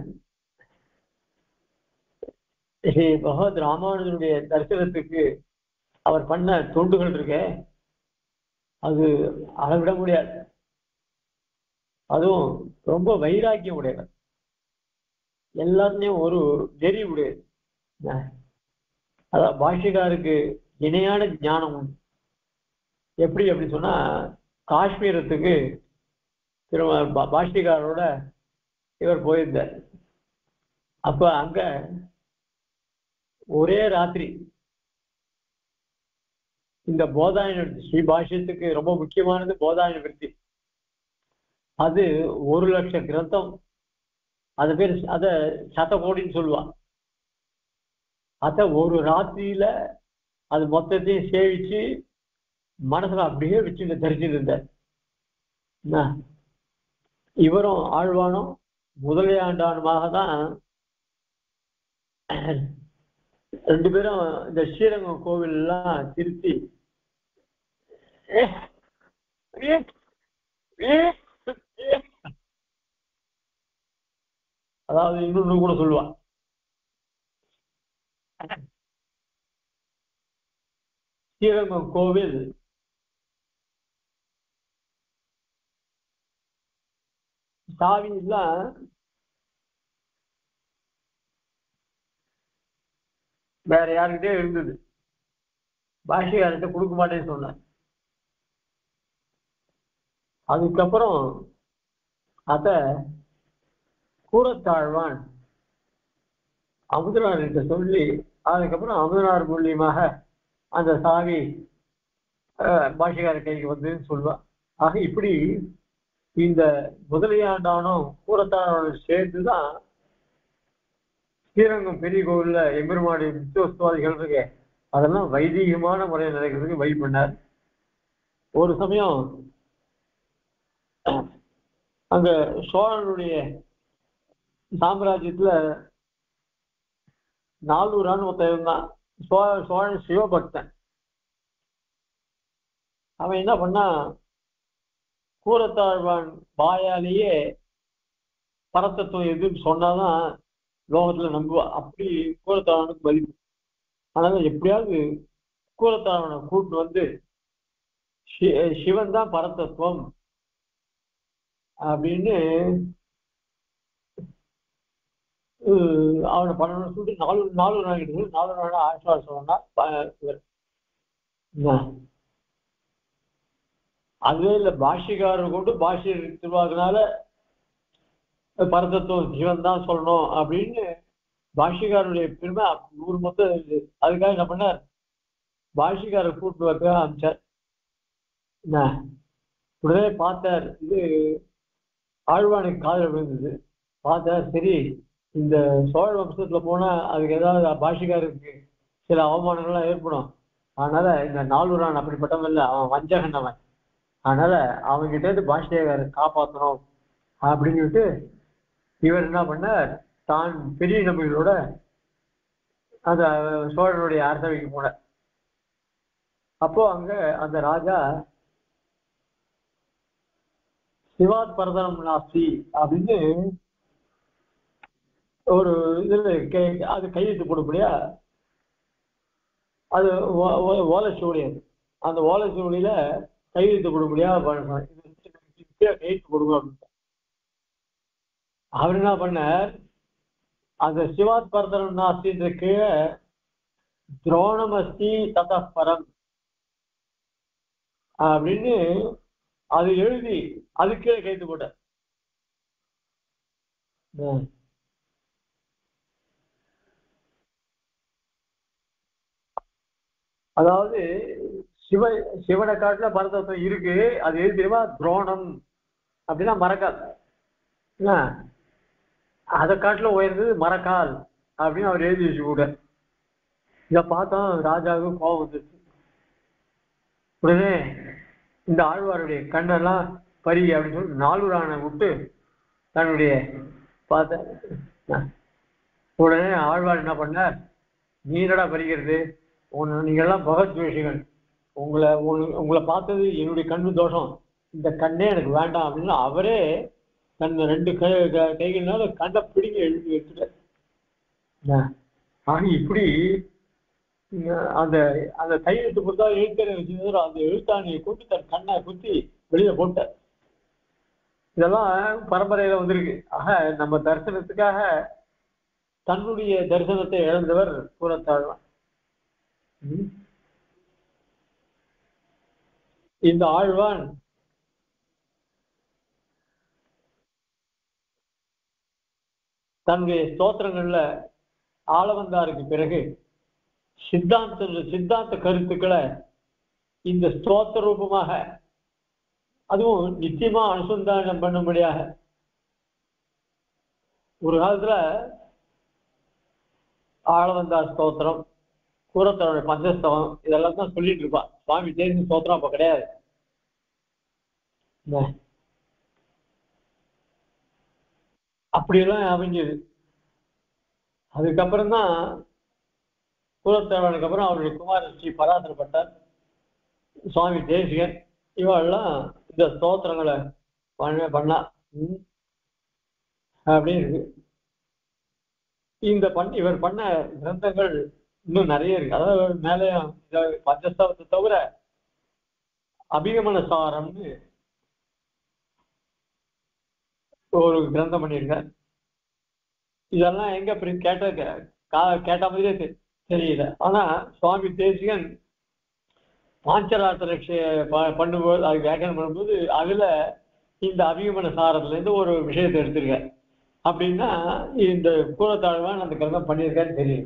ஸ்ரீ பகவத் ராமானுஜனுடைய தரிசனத்துக்கு அவர் பண்ண தொண்டுகள் இருக்க, அது அளவிட முடியாது. அதுவும் ரொம்ப வைராக்கியம் உடையவர், எல்லாத்துலயும் ஒரு நெறி உடையது. அதான் பாஷ்யக்காருக்கு இணையான ஞானம் உண்டு. எப்படி அப்படின்னு சொன்னா, காஷ்மீரத்துக்கு பாஷ்யக்காரோட இவர் போயிருந்தார். அப்ப அங்க ஒரே ராத்திரி இந்த போதாயன ஸ்ரீ பாஷ்யத்துக்கு ரொம்ப முக்கியமானது போதாயன விருத்தி. அது 1,00,000 கிரந்தம். அது பேர் அத சதகோடின்னு சொல்லுவான். அத ஒரு ராத்திரியில அது மொத்தத்தையும் சேவிச்சு மனசுல அப்படியே வச்சு தரிச்சுட்டு இருந்தார். இவரும் ஆழ்வானும் முதலையாண்டானுமாக தான் 2 பேரும் இந்த ஸ்ரீரங்கம் கோவில் எல்லாம் திருத்தி அதாவது இன்னொன்று கூட சொல்லுவான், ஸ்ரீரங்கம் கோவில் சாவி எல்லாம் வேற யாருக்கிட்டே இருந்தது, பாஷையார்கிட்ட கொடுக்க மாட்டேன்னு சொன்னார். அதுக்கப்புறம் அத கூரத்தாழ்வான் அமுதனார்கிட்ட சொல்லி, அதுக்கப்புறம் அமுதனார் மூலியமாக அந்த சாவி பாஷைக்கார கைக்கு வந்து சொல்லுவான். ஆக இப்படி இந்த முதலியாண்டானும் கூரத்தாண்டவனும் சேர்ந்துதான் ஸ்ரீரங்கம் பெரிய கோவில்ல எம்பெருமாடி நித்தியோத்சவாதிகள் இருக்கு, அதெல்லாம் வைதீகமான முறையில் நடக்கிறதுக்கு வழி பண்ணார். ஒரு சமயம் அங்க சோழனுடைய சாம்ராஜ்யத்துல நாலூரான்னு ஒருத்தன் இருந்தான். சோழன் சிவபக்தன். அவன் என்ன பண்ணா, கூரத்தாழ்வான் வாயாலேயே பரத்தத்துவம் எதுன்னு சொன்னாதான் லோகத்துல நம்புவா. அப்படி கூரத்தாழ்வானுக்கு மதிப்பு. அதனால எப்படியாவது கூரத்தாழ்வானை கூட்டு வந்து சிவன் தான் பரத்தத்துவம் அப்படின்னு அவனை பண்ணணும்னு சொல்லிட்டு நாலு நாள் ஆசிர்வாதம் சொன்னா. அதுவே இல்லை, பாஷ்யக்காரர் கொண்டு பாஷ்ய திருவாக்குனால பரதத்துவம் சிவன் தான் சொல்லணும் அப்படின்னு பாஷ்யக்காரருடைய பெருமை 100 மொத்தம் இருக்கு. அதுக்காக என்ன பண்ணார், பாஷ்யக்காரர் கூட்டு வைக்க ஆரம்பிச்சார். என்ன உடனே பார்த்தார், இது ஆழ்வானுக்கு காதல் விழுந்தது. பார்த்தார், சரி இந்த சோழ வம்சத்துல போனா அதுக்கு ஏதாவது பாஷிகாருக்கு சில அவமானங்கள்லாம் ஏற்படும். அதனால இந்த நாலூரான் அப்படிப்பட்டவன் இல்லை, அவன் வஞ்சகன் அவன். அதனால அவன்கிட்ட இருந்து பாஷிகாரை காப்பாற்றணும் அப்படின்னு சொல்லிட்டு இவர் என்ன பண்ணார், தான் பெரிய நம்பிகளோட அந்த சோழனுடைய அரசவைக்கு போனார். அப்போ அங்க அந்த ராஜா சிவாத் பரதனம் நாஸ்தி அப்படின்னு ஒரு இதுல அது கையெழுத்து போடப்படியா, அது ஓலைச்சுவடி. அந்த ஓலைச்சுவடியில கையெழுத்து போடப்படியா கையெழுத்து கொடுங்க அப்படின்னு. அவர் என்ன பண்ணார், அந்த சிவாத் பரதனம் நாஸ்தின்ற கீழே துரோணமஸ்தி ததப்பரம் அப்படின்னு அது எழுதி அது கீழே கையெழுத்து போட்டார். அதாவது சிவனை காட்டுல பரதத்துவம் இருக்கு, அது எது தெரியுமா, துரோணம் அப்படின்னா மரக்கால். அதை காட்டுல உயர்ந்தது மரக்கால் அப்படின்னு அவர் எழுதி வச்சு கூட. இதை பார்த்தோம் ராஜாவுக்கு கோபம் வந்துருச்சு. உடனே இந்த ஆழ்வாருடைய கண்ணெல்லாம் பறி அப்படின்னு சொல்லி நாலூரானை விட்டு தன்னுடைய பார்த்த. உடனே ஆழ்வார் என்ன பண்ணார், நீ என்னடா பறிக்கிறது, நீங்கள்லாம் பகத்வேஷிகள், உங்களை பார்த்தது என்னுடைய கண்ணு தோஷம், இந்த கண்ணே எனக்கு வேண்டாம் அப்படின்னு அவரே தன் 2 கைகள்னால கண்ணை பிடிங்க எழுதி வச்சுட்டார். ஆக இப்படி அந்த அந்த கையெழுத்து கொடுத்தா எழுத்தரை வச்சு அந்த எழுத்தாணியை கொண்டு தன் கண்ணை குத்தி வெளியில போட்டார். இதெல்லாம் பரம்பரையில வந்திருக்கு. ஆக நம்ம தரிசனத்துக்காக தன்னுடைய தரிசனத்தை இழந்தவர் கூரத்தாழ்வான். இந்த ஆழ்வான் தன்னுடைய ஸ்தோத்திரங்கள்ல ஆளவந்தாருக்கு பிறகு சித்தாந்த கருத்துக்களை இந்த ஸ்தோத்திர ரூபமாக அதுவும் நிச்சயமா அனுசந்தானம் பண்ணும்படியாக ஒரு காலத்துல ஆளவந்தார் ஸ்தோத்திரம், கூரத்தாழ்வானுடைய பஞ்சஸ்தவம் இதெல்லாம் தான் சொல்லிட்டு இருப்பா. சுவாமி தேசிய ஸ்தோத்திரம் அப்ப கிடையாது. அப்படியெல்லாம் அமைஞ்சது. அதுக்கப்புறம் தான் கூரத்தாழ்வானுக்கு அப்புறம் அவருடைய குமாரன் ஸ்ரீ பராசரப்பட்டார், சுவாமி தேசிகன், இவெல்லாம் இந்த ஸ்தோத்திரங்களை பண்ணா அப்படின்னு இருக்கு. இவர் பண்ண கிரந்தங்கள் இன்னும் நிறைய இருக்கு. அதாவது மேலே பஞ்சஸ்தவத்தை தவிர அபிகமன சாரம்னு ஒரு கிரந்தம் பண்ணியிருக்கார். இதெல்லாம் எங்க கேட்ட மாதிரியே தெரியல. ஆனா சுவாமி தேசிகன் பாஞ்சராத்திர பண்ணும்போது அது வியாக்கியானம் பண்ணும்போது அதுல இந்த அபிகமன சாரத்துல இருந்து ஒரு விஷயத்தை எடுத்திருக்க. அப்படின்னா இந்த கூரத்தாழ்வான் அந்த கிரந்தம் பண்ணியிருக்கான்னு தெரியும்.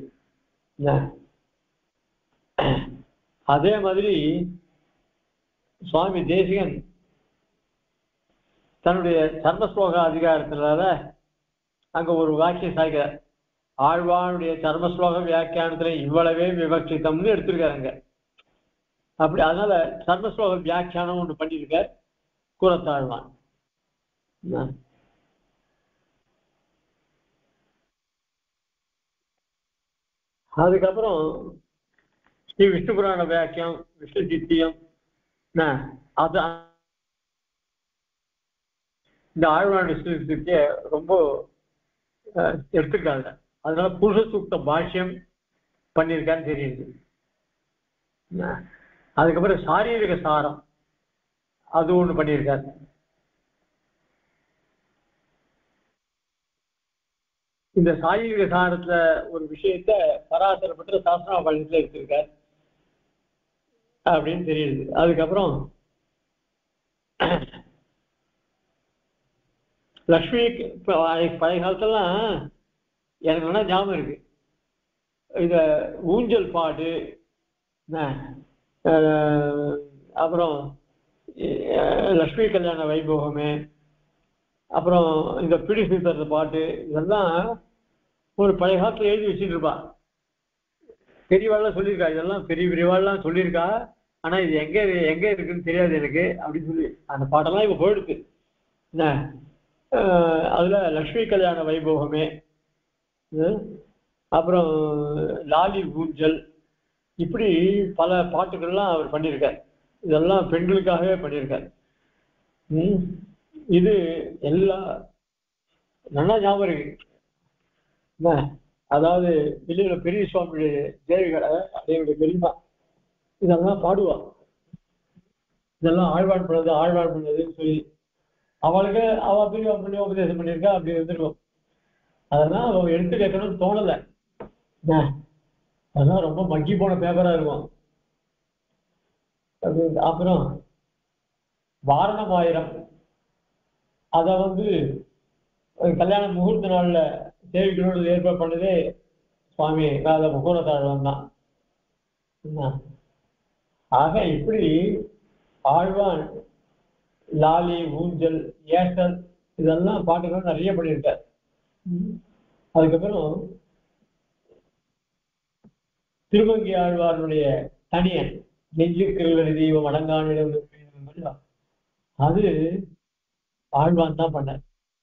அதே மாதிரி சுவாமி தேசிகன் தன்னுடைய சர்மஸ்லோக அதிகாரத்தினால அங்க ஒரு வாக்கியம் சாய்க்கிறார். ஆழ்வானுடைய சர்மஸ்லோக வியாக்கியானத்துல இவ்வளவே விவக்ஷிதம்னு எடுத்திருக்காருங்க. அப்படி அதனால சர்மஸ்லோக வியாக்கியானம் ஒண்ணு பண்ணியிருக்கார் கூறத்தாழ்வான். அதுக்கப்புறம் ஸ்ரீ விஷ்ணு புராண வியாக்கியம், விஷ்ணு ஜித்தியம், அது இந்த ஆழ்வான் விஷ்ணுக்கு ரொம்ப எடுத்துக்காங்க. அதனால புருஷ சூக்த பாஷ்யம் பண்ணியிருக்கான்னு தெரியுது. அதுக்கப்புறம் சாரீரிக சாரம் அது ஒண்ணு பண்ணியிருக்காரு. இந்த சாரீரிக சாரத்துல ஒரு விஷயத்த பராசரப்பட்ட சாஸ்திரா பள்ளத்துல எடுத்திருக்காரு அப்படின்னு தெரியுது. அதுக்கப்புறம் லக்ஷ்மி பழைய காலத்துலாம் எனக்கு நல்லா ஞாபகம் இருக்கு. இந்த ஊஞ்சல் பாட்டு, அப்புறம் லக்ஷ்மி கல்யாண வைபோகமே, அப்புறம் இந்த பிடி சீத்தர் பாட்டு, இதெல்லாம் ஒரு பழைய காலத்துல எழுதி வச்சுட்டு இருப்பா. பெரியவாள்லாம் சொல்லியிருக்கா, இதெல்லாம் பெரிய பெரியவாள்லாம் சொல்லியிருக்கா. ஆனா இது எங்க எங்க இருக்குன்னு தெரியாது எனக்கு அப்படின்னு சொல்லி அந்த பாட்டெல்லாம் இப்ப போயிடுது. என்ன அதுல லக்ஷ்மி கல்யாண வைபோகமே, அப்புறம் லாலி ஊஞ்சல், இப்படி பல பாட்டுகள்லாம் அவர் பண்ணியிருக்கார். இதெல்லாம் பெண்களுக்காகவே பண்ணியிருக்கார். இது எல்லா நல்லா ஞாபகம் இருக்கு. அதாவது வெளியில பெரிய சுவாமி தேவிகளை அதேவுடைய பெரியமா இதெல்லாம் பாடுவா. இதெல்லாம் ஆழ்வான் பண்ணது ஆழ்வான் பண்ணதுன்னு சொல்லி அவளுக்கு அவ பெரிய பண்ணி உபதேசம் பண்ணியிருக்கா. அப்படி இருந்துருக்கும். அதெல்லாம் அவ எடுத்து கேட்கணும்னு தோணல. அதெல்லாம் ரொம்ப மக்கி போன பேப்பரா இருக்கும். அப்புறம் வாரணமாயிரம் அத கல்யாண முகூர்த்த நாள்ல தேவிகளோடு ஏற்பாடு பண்ணதே சுவாமி கூறத்தாழ்வான் தான். ஆக இப்படி ஆழ்வான் லாலி ஊஞ்சல் ஏசல் இதெல்லாம் பாட்டுகள் நிறைய பண்ணியிருக்கார். அதுக்கப்புறம் திருமங்கி ஆழ்வாருடைய தனியன் நெஞ்சுக்கிற தெய்வம் அடங்கான அது ஆழ்வான் தான் பண்ண.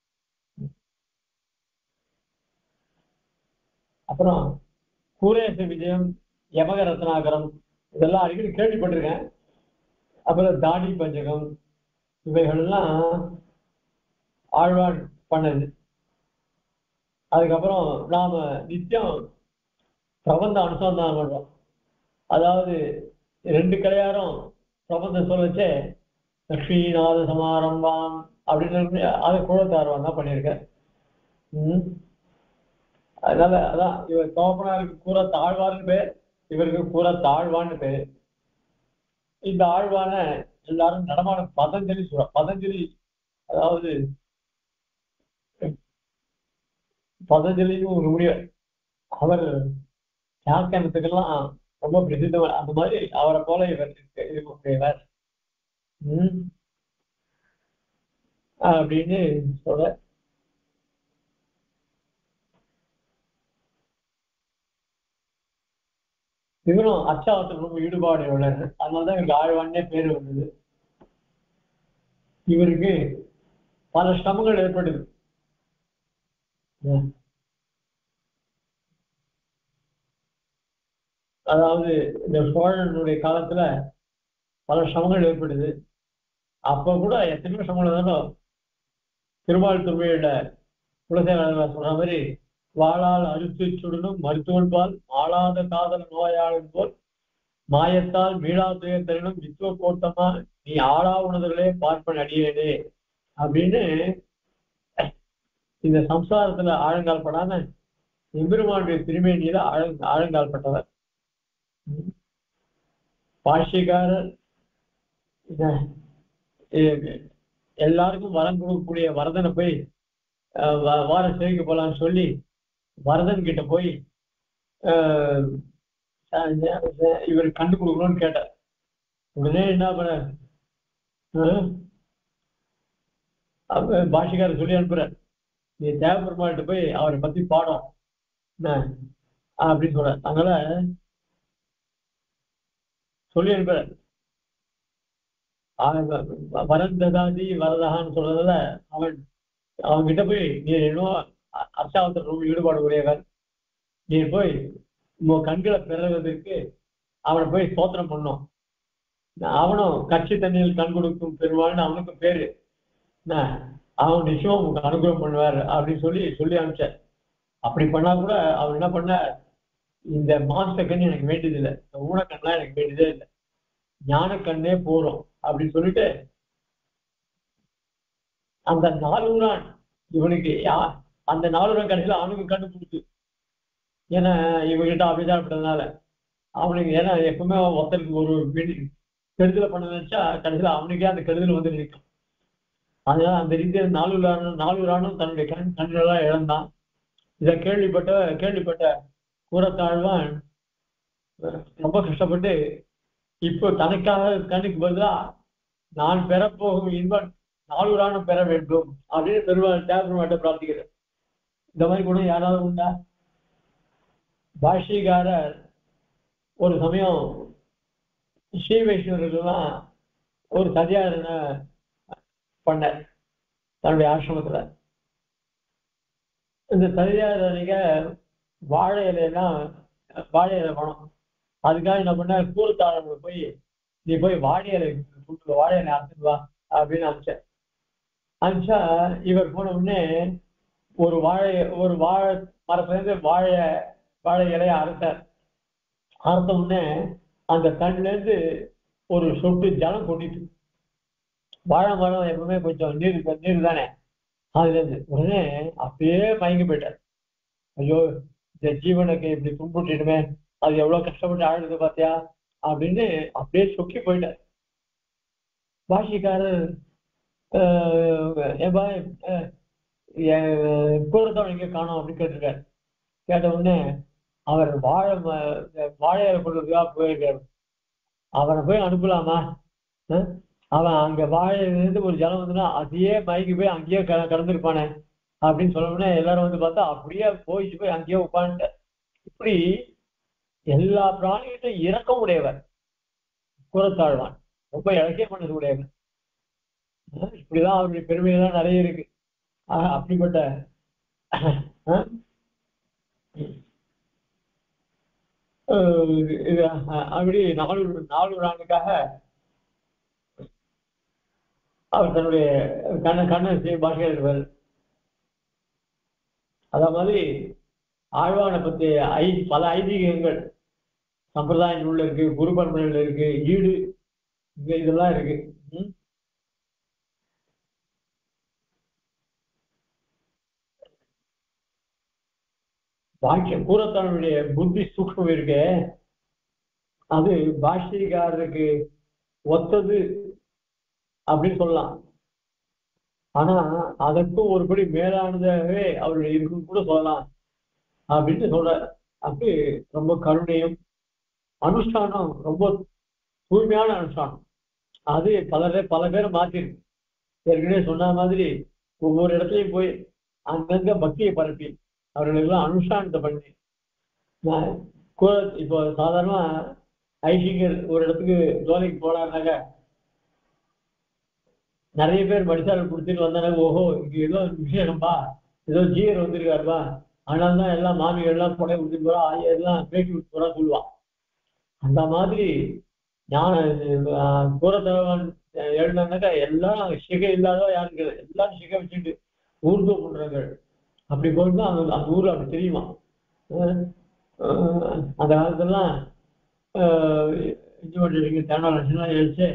அப்புறம் கூரேச விஜயம், யமக ரத்னாகரம் இதெல்லாம் அடிக்கடி கேள்விப்பட்டிருக்கேன். அப்புறம் தாடி பஞ்சகம் இவைகள்லாம் ஆழ்வான் பண்ணது. அதுக்கப்புறம் நாம நித்தியம் பிரபந்த அனுசந்தானம் பண்றோம். அதாவது 2 கலையாரும் பிரபந்தம் சொல்லச்சே லக்ஷ்மிநாத சமாரம்பாம் அப்படின்னு அதை கூறத்தாழ்வான் தான் பண்ணியிருக்கார். அதனால அதான் இவர் தோப்பனாருக்கு கூற தாழ்வார்னு பேர், இவருக்கு கூற தாழ்வான்னு பேர். இந்த ஆழ்வான எல்லாரும் நடமான பதஞ்சலி சொல்ற. பதஞ்சலி அதாவது பதஞ்சலியும் ஒரு முடிவர். அவர் வியாக்கியானத்துக்கெல்லாம் ரொம்ப பிரசித்தவர். அந்த மாதிரி அவரை போல இவர் இருக்கக்கூடியவர் அப்படின்னு சொல்ற. இவரும் அர்ச்சாவத்துக்கு ரொம்ப ஈடுபாடு உள்ளது. அதனாலதான் இவருக்கு ஆழ்வானே பேர் வந்தது. இவருக்கு பல சிரமங்கள் ஏற்படுது. அதாவது இந்த சோழனுடைய காலத்துல பல சிரமங்கள் ஏற்படுது. அப்ப கூட எத்தனையோ சிரமங்கள் இருந்தாலும் திருமால் திருமையில குலசேகர சொல்ற மாதிரி வாழால் அழுத்து சுடனும் மருத்துவன் பால் ஆளாத காதல் நோயாளன் போல் மாயத்தால் மீளா துயர்த்தனும் வித்துவ கோட்டமா நீ ஆளா உணர்வுகளே பார்ப்பன் அடியேனே அப்படின்னு இந்த சம்சாரத்துல ஆழங்கால் படாம எம்பெருமானுடைய திருமேனியில ஆழங்கால் பட்டவர். பாஷ்யக்காரர் எல்லாருக்கும் வரம் கொடுக்கக்கூடிய வரதனை போய் வார சேவைக்க போலான்னு சொல்லி வரதன் கிட்ட போய் இவர் கண்டு கொடுக்கணும்னு கேட்டார். உடனே என்ன பண்ண பாஷிக்காரர் சொல்லி அனுப்புறார், நீ தேவபெருமாள்கிட்ட போய் அவரை பத்தி பாடம் என்ன அப்படின்னு சொல்ற. அதனால சொல்லி அனுப்புறார். வரந்ததாதி வரதகான்னு சொல்றதுல அவன் அவன்கிட்ட போய் நீ இன்னும் அர்ச்சாவத்தில் ரொம்ப ஈடுபாடு உடையவர், நீ போய் கண்களை பெறுவதற்கு அவனை போய் ஸ்தோத்திரம் பண்ணும். அவனும் கட்சி தண்ணியில் கண் கொடுக்கும் பெருமாள்னு அவனுக்கு பேரு, அவன் நிச்சயம் உங்களுக்கு அனுகிரகம் பண்ணுவார் அப்படின்னு சொல்லி அனுப்பிச்சார். அப்படி பண்ணா கூட அவர் என்ன பண்ண, இந்த மாஸ்டர் கண் எனக்கு வேண்டியதில்லை, இந்த ஊனக்கண்ணெலாம் எனக்கு வேண்டியதே இல்லை, ஞான கண்ணே போறோம் அப்படின்னு சொல்லிட்டு அந்த 4 இவனுக்கு அந்த 4 கடைசியில் அவனுக்கு கண்ணு கொடுத்து. ஏன்னா இவங்கிட்ட அபிச்சாரப்பட்டதுனால அவனுக்கு, ஏன்னா எப்பவுமே ஒருத்தருக்கு ஒரு கெடுதலை பண்ண நினைச்சா கடைசியில் அவனுக்கே அந்த கெடுதல் வந்து நிற்கும். அதனால அந்த ரீதியில் 4 தன்னுடைய கண்களெல்லாம் இழந்தான். இதை கேள்விப்பட்ட கூறத்தாழ்வான் ரொம்ப கஷ்டப்பட்டு இப்போ தனக்காக கண்ணுக்கு பதிலா நான் பெறப்போகும் இன்பம் 4 பெற வேண்டும் அப்படின்னு தேவபெருமாட்ட பிரார்த்திக்கிறேன். இந்த மாதிரி கூட யாராவது உண்டா? பாஷ்யக்காரர் ஒரு சமயம் ஸ்ரீ வைஷ்ணவர்கள்லாம் ஒரு சதியாரனை பண்ணார் தன்னுடைய ஆசிரமத்துல. இந்த சதியாரணிக வாழை இலை பணம், அதுக்காக என்ன பண்ண, கூறுத்தாழ போய் நீ போய் வாழை இலை அறுத்துட்டு வா அப்படின்னு அனுப்பிச்சா இவர் போன உடனே ஒரு வாழை மரத்துல வாழை இலையை அறுத்த உடனே அந்த தண்ணில இருந்து ஒரு சொட்டு ஜலம் கொட்டிட்டு, வாழை மரம் எப்பவுமே கொஞ்சம் நீர் தானே, அதுல இருந்து உடனே அப்படியே மயங்கி போயிட்டார். ஐயோ இந்த ஜீவனுக்கு இப்படி துன்புட்டிடுமே, அது எவ்வளவு கஷ்டப்பட்டு ஆழுது பாத்தியா அப்படின்னு அப்படியே சொக்கி போயிட்டார். பாஷிக்காரர் கூறத்தோட எங்க காணும் அப்படின்னு கேட்டிருக்காரு. கேட்ட உடனே அவர் வாழையில கொள்றதுக்காக போயிருக்காரு. அவனை போய் அனுப்பலாமா? அவன் அங்க வாழையிலிருந்து ஒரு ஜலம் வந்துன்னா அதையே மயங்கி போய் அங்கேயே கடந்திருப்பானே அப்படின்னு சொன்ன உடனே எல்லாரும் வந்து பார்த்தா அப்படியே போய் அங்கேயே உட்காந்துட்ட. இப்படி எல்லா பிராணிகிட்டும் இரக்கம் உடையவர் கூறத்தாழ்வான், ரொம்ப இலக்கியம் பண்ணது உடையவர். இப்படிதான் அவருடைய பெருமையெல்லாம் நிறைய இருக்கு. அப்படிப்பட்ட அப்படி 4 ஆண்டுக்காக அவர் தன்னுடைய கண்ணை பாஷையில் இருப்பார். அத மாதிரி ஆழ்வானை பற்றி பல ஐதீகங்கள் சம்பிரதாய நூல்ல இருக்கு, குரு பரம்பரையில் இருக்கு, ஈடு இதெல்லாம் இருக்கு. பாஷ்யம் கூறத்தானுடைய புத்தி சூக்ஷ்மம் இருக்கு, அது பாஷ்யக்காரருக்கு ஒத்தது அப்படின்னு சொல்லலாம். ஆனா அதற்கும் ஒருபடி மேலானதாகவே அவருடைய இருக்குன்னு கூட சொல்லலாம் அப்படின்னு சொல்ற. அப்படி ரொம்ப கருணையும் அனுஷ்டானம் ரொம்ப தூய்மையான அனுஷ்டானம். அது பல பேரை மாத்திருக்கு. ஏற்கனவே சொன்ன மாதிரி ஒவ்வொரு இடத்துலையும் போய் அங்கங்க பக்தியை பரப்பி அவர்களுக்கெல்லாம் அனுஷ்டானத்தை பண்ணி, இப்போ சாதாரணமா ஐசிங்கர் ஒரு இடத்துக்கு ஜோலிக்கு போனாருனாக்க நிறைய பேர் மடிசாலை கொடுத்துட்டு வந்தாங்க. ஓஹோ இங்க ஏதோ விசேஷம்பா, ஏதோ ஜீயர் வந்திருக்காருப்பா, அதனால தான் எல்லாம் மாமிகள் எல்லாம் புடவை கொடுத்துட்டு போறா, எல்லாம் பேட்டி விட்டு போறா சொல்லுவான். அந்த மாதிரி கூறத்தலைவன் எழுந்தானாக்கா எல்லாம் சிகை இல்லாத யாருக்கு எல்லாம் சிகை வச்சுட்டு ஊர்தோ பண்றாங்க. அப்படி போயிட்டு அந்த ஊர்ல அப்படி தெரியுமா. அந்த காலத்துலாம் தேனாலட்சம் எழுச்சு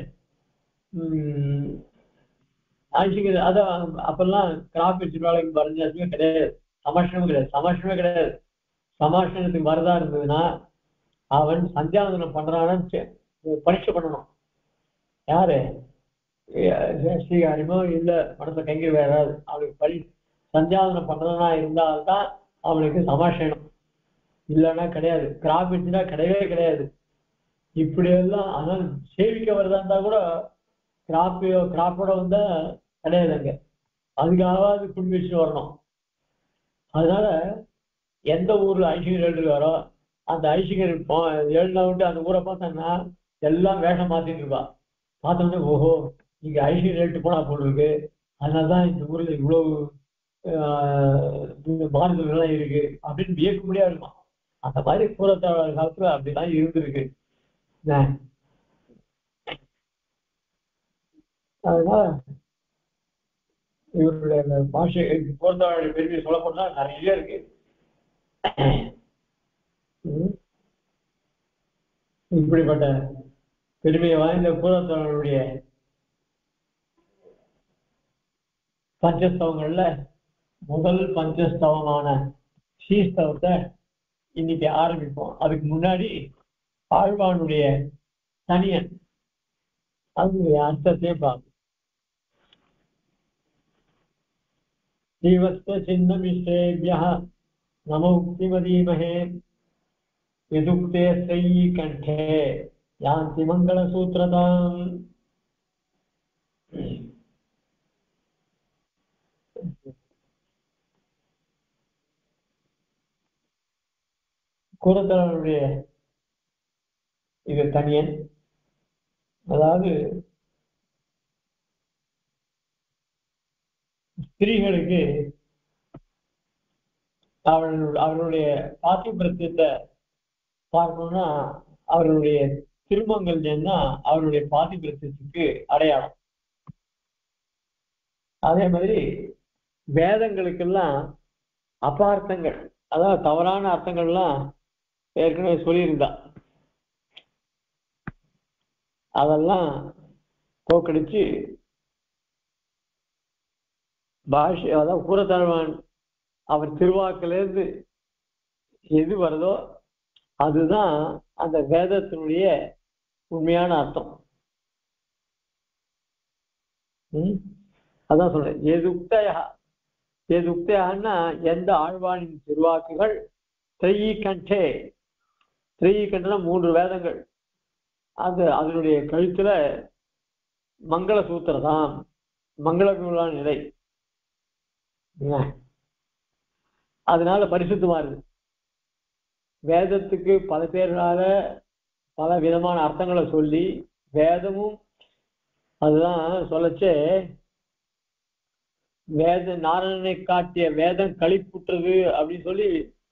ஆயிடுச்சுங்க. அதான் அப்பெல்லாம் கிராப் வச்சுருவாங்க, மறைஞ்சாச்சுமே கிடையாது, சமாஷனமே கிடையாது. சமாஷனத்துக்கு வரதா இருந்ததுன்னா அவன் சந்தியாவந்தனம் பண்றான்னு பரீட்சை பண்ணணும். யாரு ஸ்ரீகாரியமோ இல்ல மனசை கைங்கி வேறாது அவனுக்கு சந்தியாவந்தனம் பண்றதா இருந்தால்தான் அவனுக்கு சமாஷனம், இல்லைன்னா கிடையாது. கிராப் வச்சுன்னா கிடையவே கிடையாது. இப்படி எல்லாம் ஆனால் சேவிக்க வருதா இருந்தா கூட கிராப்போட வந்தா கிடையாது. அங்க அதுக்காகவாது குடிமிச்சு வரணும். அதனால எந்த ஊர்ல ஐசிங்கர் எழுதுவாரோ அந்த ஐசிங்கர் எழுதினா விட்டு அந்த ஊரை பார்த்தாங்கன்னா எல்லாம் வேஷம் மாத்திட்டு இருப்பா. பார்த்தோன்னே ஓஹோ இங்க ஐசிங்கர் எழுட்டு போனா போல் இருக்கு, அதனாலதான் இந்த ஊர்ல இவ்வளவு மாறுதல்கள்லாம் இருக்கு அப்படின்னு வியக்க முடியாது இருக்குமா. அந்த மாதிரி கூறத்தாழ் காலத்துல அப்படிலாம் இருந்திருக்கு. அதனால இவருடைய அந்த பாஷை கூறத்தாழ் பெருமையை சொல்ல போனா நிறைய இருக்கு. இப்படிப்பட்ட பெருமையை வாய்ந்த கூறத்தாழனுடைய பஞ்சஸ்தவங்கள்ல முதல் பஞ்சஸ்தவமான ஸ்ரீஸ்தவத்தை இன்னைக்கு ஆரம்பிப்போம். அதுக்கு முன்னாடி ஆழ்வானுடைய தனியன் அதனுடைய அர்த்தத்தை பார்ப்போம். ஸ்ரீவத்ஸ சின்னமிஸ்ரேபியः நம உக்திமதீமஹே யதுக்தே ஸ்ரயி கண்டே யாந்தி மங்களசூத்ரதாம். கூறத்தாழனுடைய இது தனியன், அதாவது ஸ்திரீகளுக்கு அவர்களுடைய பாத்திபிரத்தியத்தை பார்க்கணும்னா அவர்களுடைய திருமங்கல்யம்னா அவருடைய பாதிபிரத்தியத்துக்கு அடையாளம். அதே மாதிரி வேதங்களுக்கெல்லாம் அபார்த்தங்கள், அதாவது தவறான அர்த்தங்கள்லாம் ஏற்கனவே சொல்லியிருந்தா அதெல்லாம் போக்கடிச்சு பாஷை, அதாவது கூறத்தாழ்வான் அவர் திருவாக்கிலிருந்து எது வருதோ அதுதான் அந்த வேதத்தினுடைய உண்மையான அர்த்தம். அதான் சொல்றேன். எதுக்தயான்னா எந்த ஆழ்வானின் திருவாக்குகள் திரையீ கண்டே, திரையீ கண்டனா 3 வேதங்கள், அதனுடைய கழுத்துல மங்கள சூத்திரதான், மங்கள நிலை, அதனால பரிசுத்தமா இருக்கு. வேதத்துக்கு பல பேர்களால பல விதமான அர்த்தங்களை சொல்லி வேதமும் அதுதான் சொல்லச்சே, வேத நாராயணனை காட்டிய வேதம் களிப்புற்றது அப்படின்னு சொல்லி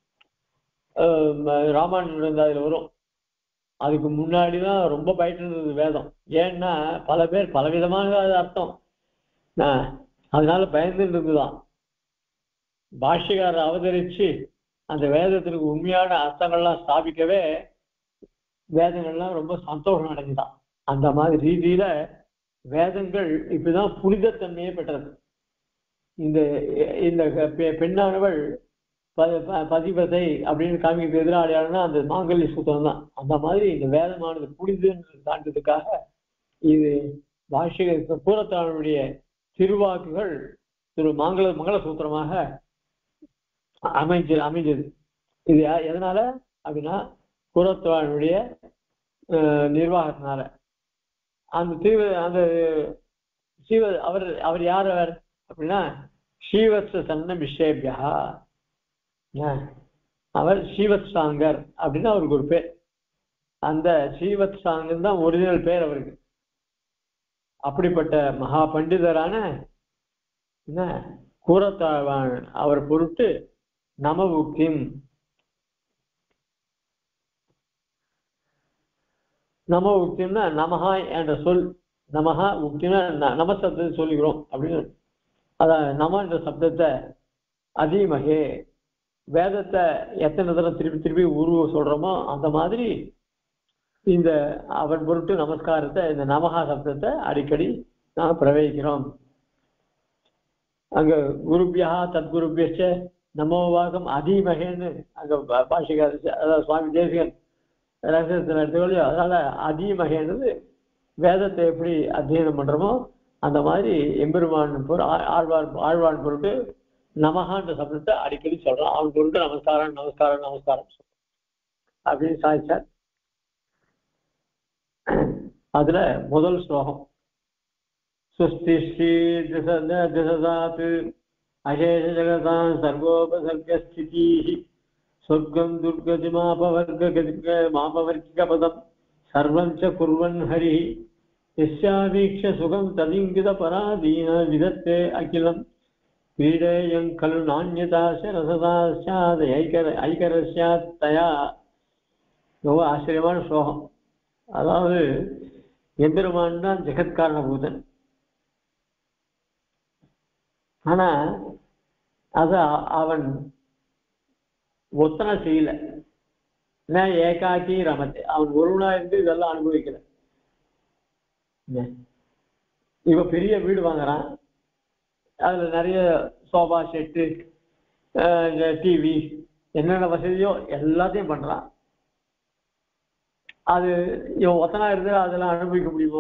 ராமாயணம் அதுல வரும். அதுக்கு முன்னாடிதான் ரொம்ப பயட்டு இருந்தது வேதம். ஏன்னா பல பேர் பலவிதமான அர்த்தம், அதனால பயந்துட்டு இருந்துதான். பாஷ்யக்காரர் அவதரிச்சு அந்த வேதத்திற்கு உண்மையான அர்த்தங்கள்லாம் ஸ்தாபிக்கவே வேதங்கள்லாம் ரொம்ப சந்தோஷம் அடைஞ்சுதான். அந்த மாதிரி ரீதியில வேதங்கள் இப்படிதான் புனிதத்தன்மையை பெற்றது. இந்த இந்த பெண்ணானவள் பதிபதை அப்படின்னு காமிக்கிறது எதிராளியாளன்னா அந்த மாங்கல்ய சூத்திரம் தான். அந்த மாதிரி இந்த வேதமானது புனிதன்னு காண்றதுக்காக இது பாஷ்ய கூறத்தாழனுடைய திருவாக்குகள் மங்கள சூத்திரமாக அமைஞ்சது. இது எதனால அப்படின்னா கூறத்தாழனுடைய நிர்வாகத்தினால. அந்த அவர் யார் அப்படின்னா ஸ்ரீவத்ஸ சன்ன விஷேபியா, அவர் ஸ்ரீவத்சாங்கர் அப்படின்னு அவருக்கு ஒரு பேர். அந்த ஸ்ரீவத்சாங்கர் தான் ஒரிஜினல் பேர் அவருக்கு. அப்படிப்பட்ட மகா பண்டிதரான கூறத்தாழ்வான் அவர் பொருட்டு நம உக்திம், நம உக்திம்னா நமஹா என்ற சொல், நமஹா உக்தினா நம சப்தத்தை சொல்லிக்கிறோம் அப்படின்னு. அதான் நம என்ற சப்தத்தை அதீமகே, வேதத்தை எத்தனை தடவை திருப்பி திருப்பி சொல்றோமோ அந்த மாதிரி இந்த அவன் பொருட்டு நமஸ்காரத்தை, இந்த நமஹா சப்தத்தை அடிக்கடி நாம் பிரவேசிக்கிறோம். அங்க குருபியா தத்குருபியச்ச நமோவாகம் அதீமகேன்னு அங்க பாஷிகார, அதாவது சுவாமி தேசிகன் ரகசியத்தில் எடுத்துக்கொள்ளி. அதனால அதீமகேன்றது வேதத்தை எப்படி அத்தியனம் பண்றோமோ அந்த மாதிரி எம்பெருமான் ஆழ்வான் பொருட்டு நமகான்ற சப்தத்தை அடிக்கடி சொல்றான். அவன் பொருட்டு நமஸ்காரம் நமஸ்காரம் நமஸ்காரம் அப்படின்னு சாதிச்சார். அதுல முதல் ஸ்லோகம் स्वस्ति श्री दिशदात् अशेष जगतां सर्वोपसर्गस्थितिः स्वर्गं दुर्गतिमापवर्गपदं सर्वं च कुर्वन् हरिः यस्यावीक्ष्य सुखं तदिङ्गितपराधीन विदत्ते अखिलं क्रीडेयं खलु नान्यता रसदा स्यात् ऐकरस्यात् तया ரொம்ப ஆச்சரியமான ஸ்லோகம். அதாவது எம்பெருமான் தான் ஜெகத்காரணபூதன். ஆனா அத அவன் ஒத்தனை செய்யல. ஏகாக்கி ரமத்தை அவன் ஒருவனா இருந்து இதெல்லாம் அனுபவிக்கல. இவ பெரிய வீடு வாங்குறான், அதுல நிறைய சோபா செட்டு, டிவி, என்னென்ன வசதியோ எல்லாத்தையும் பண்றான். அது இவன் ஒத்தனா இருந்து அதெல்லாம் அனுபவிக்க முடியுமோ?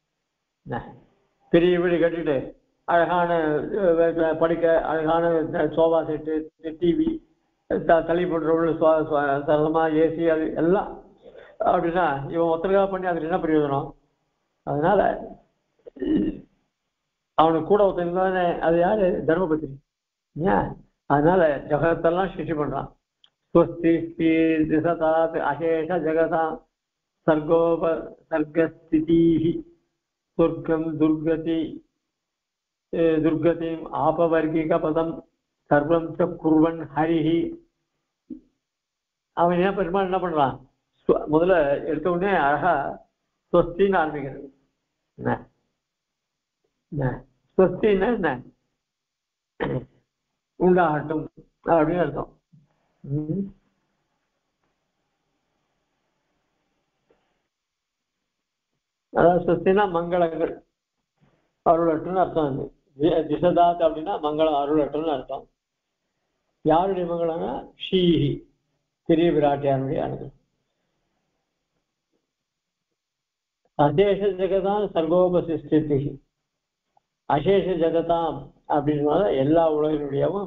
பெரிய வீடு கட்டிட்டு அழகான படிக்க, அழகான சோபா செட்டு, டிவி, தள்ளி போடுறவங்க சரளமா ஏசி, அது எல்லாம் அப்படின்னா இவன் ஒத்தனைக்காக பண்ணி அதுக்கு என்ன பிரயோஜனம்? அதனால அவனுக்கு கூட ஒருத்தங்க அது யாரு? தர்மபத்திரி. ஏன்? அதனால ஜகத்தெல்லாம் சிருஷ்டி பண்றான். ஸ்வஸ்தி திசதாத் அசேஷ ஜகதா சர்கஸ்திதீஹி சொர்க்கம் துர்கதிம் ஆபவர்கிக பதம் சர்வம் ச குர்வன் ஹரிஹி. அவன் என்ன பெருமாள் என்ன பண்றான்? முதல்ல எடுத்த உடனே அழகா ஸ்வஸ்தின்னு ஆரம்பிக்கிறது. ஸ்வஸ்தின்னா என்ன? உண்டாகட்டும் அப்படின்னு அர்த்தம். அதாவது ஸ்வஸ்தினா மங்களங்கள் அருளட்டுன்னு அர்த்தம். திசதாத் அப்படின்னா மங்களம் அருளட்டுன்னு அர்த்தம். யாருடைய மங்களம்னா ஸ்ரீஹி பெரிய விராட்டியாருடைய அனுகிரகம். அசேஷ ஜெகதான் சர்வோபசிஷ்டி. அசேஷ ஜெகதாம் அப்படின்றத எல்லா உலகினுடையவும்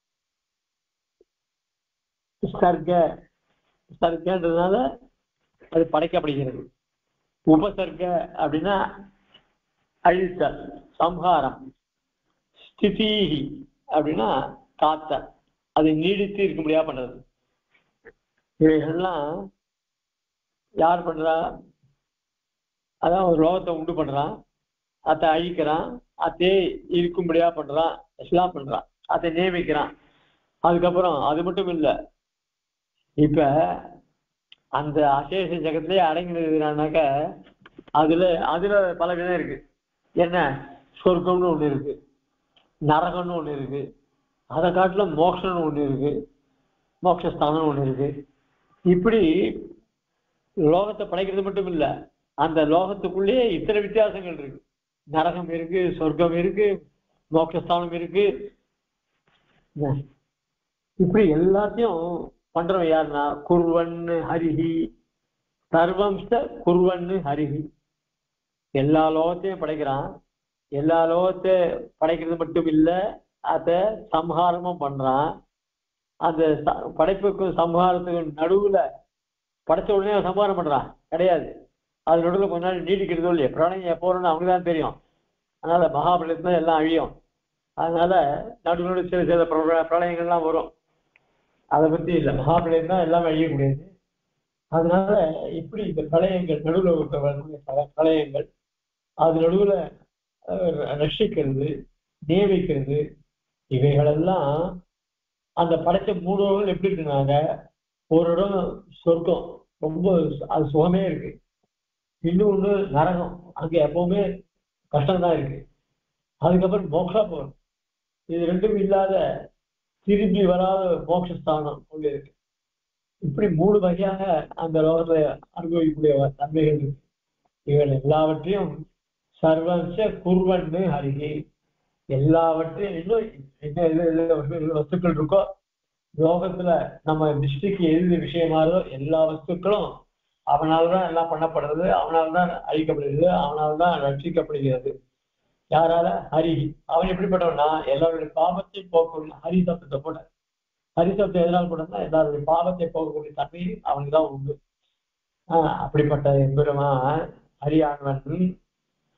சர்க்கன்றதுனால அது படைக்கப்படுகிறது. உபசர்க அப்படின்னா அழித்தல், சம்ஹாரம். ஸ்திதீஹி அப்படின்னா காத்தல், அது நீடித்து இருக்க முடியா பண்றது. இவைகள்லாம் யார் பண்றா? அதான் ஒரு லோகத்தை உண்டு பண்றான், அதை அழிக்கிறான், அதே இருக்கும்படியா பண்றான், எல்லாம் பண்றான், அதை நியமிக்கிறான். அதுக்கப்புறம் அது மட்டும் இல்லை, இப்ப அந்த அசேஷ ஜகத்திலே அடங்கினாக்க அதுல பல விதம் இருக்கு. என்ன? சொர்க்கம்னு ஒண்ணு இருக்கு, நரகம்னு ஒண்ணு இருக்கு, அதை காட்டிலும் மோட்சம்னு ஒண்ணு இருக்கு, மோட்சஸ்தானம் ஒண்ணு இருக்கு. இப்படி லோகத்தை படைக்கிறது மட்டும் இல்ல, அந்த லோகத்துக்குள்ளேயே இத்தனை வித்தியாசங்கள் இருக்கு. நரகம் இருக்கு, சொர்க்கம் இருக்கு, மோட்சஸ்தானம் இருக்கு. இப்படி எல்லாத்தையும் பண்றவன் யாருன்னா குர்வன்னு ஹரிஹி. சர்வம்ச குர்வன்னு ஹரிஹி. எல்லா லோகத்தையும் படைக்கிறான். எல்லா லோகத்தை படைக்கிறது மட்டும் இல்ல, அதை சம்ஹாரமும் பண்றான். அந்த படைப்புக்கும் சம்ஹாரத்துக்கும் நடுவுல படைச்ச உடனே சம்ஹாரம் பண்றான் கிடையாது. அது நடுவில் கொஞ்ச நாள் நீடிக்கிறதோ இல்லையா? பிரளயம் எப்போ வரும்னு அவனுக்கு தான் தெரியும். அதனால மகாபலியத்துல எல்லாம் அழியும். அதனால நடுநடு சில சில பிரளயங்கள்லாம் வரும். அதை பத்தி இல்லை, மகாபலியம் தான் எல்லாமே அழியக்கூடியது. அதனால இப்படி இந்த பிரளயங்கள் நடுவில் பல பிரளயங்கள் அது நடுவுல ரட்சிக்கிறது, நியமிக்கிறது, இவைகளெல்லாம் அந்த படைச்ச மூணு எப்படி இருக்குனாங்க, ஒரு இடம் சொர்க்கம், ரொம்ப அது சுகமே இருக்கு. இன்னொன்று நரகம், அங்க எப்பவுமே கஷ்டம்தான் இருக்கு. அதுக்கப்புறம் மோக்ஷா போகும், இது ரெண்டும் இல்லாத திரும்பி வராத மோட்சஸ்தானம் ஒன்று இருக்கு. இப்படி மூணு வகையாக அந்த லோகத்தை அனுபவிக்கக்கூடிய தன்மைகள் இருக்கு. இவர்கள் எல்லாவற்றையும் சர்வஞ்ச குர்வன்னு ஹரிஹி. எல்லாவற்றையும் இன்னும் என்ன வஸ்துக்கள் இருக்கோ லோகத்துல நம்ம திருஷ்டிக்கு எது விஷயமாறதோ எல்லா வஸ்துக்களும் அவனால்தான் எல்லாம் பண்ணப்படுறது, அவனால்தான் அழிக்கப்படுகிறது, அவனால்தான் ரட்சிக்கப்படுகிறது. யாரால? ஹரிஹி. அவன் எப்படிப்பட்டவனா? எல்லாருடைய பாவத்தையும் போக்கக்கூடிய ஹரி சப்தத்தை போட. ஹரி சப்தம் எதனால் போட்டா எல்லாருடைய பாவத்தை போக்கக்கூடிய தன்மை அவனுக்கு தான் உண்டு. அப்படிப்பட்ட எம்பெருமான் ஹரியானவன்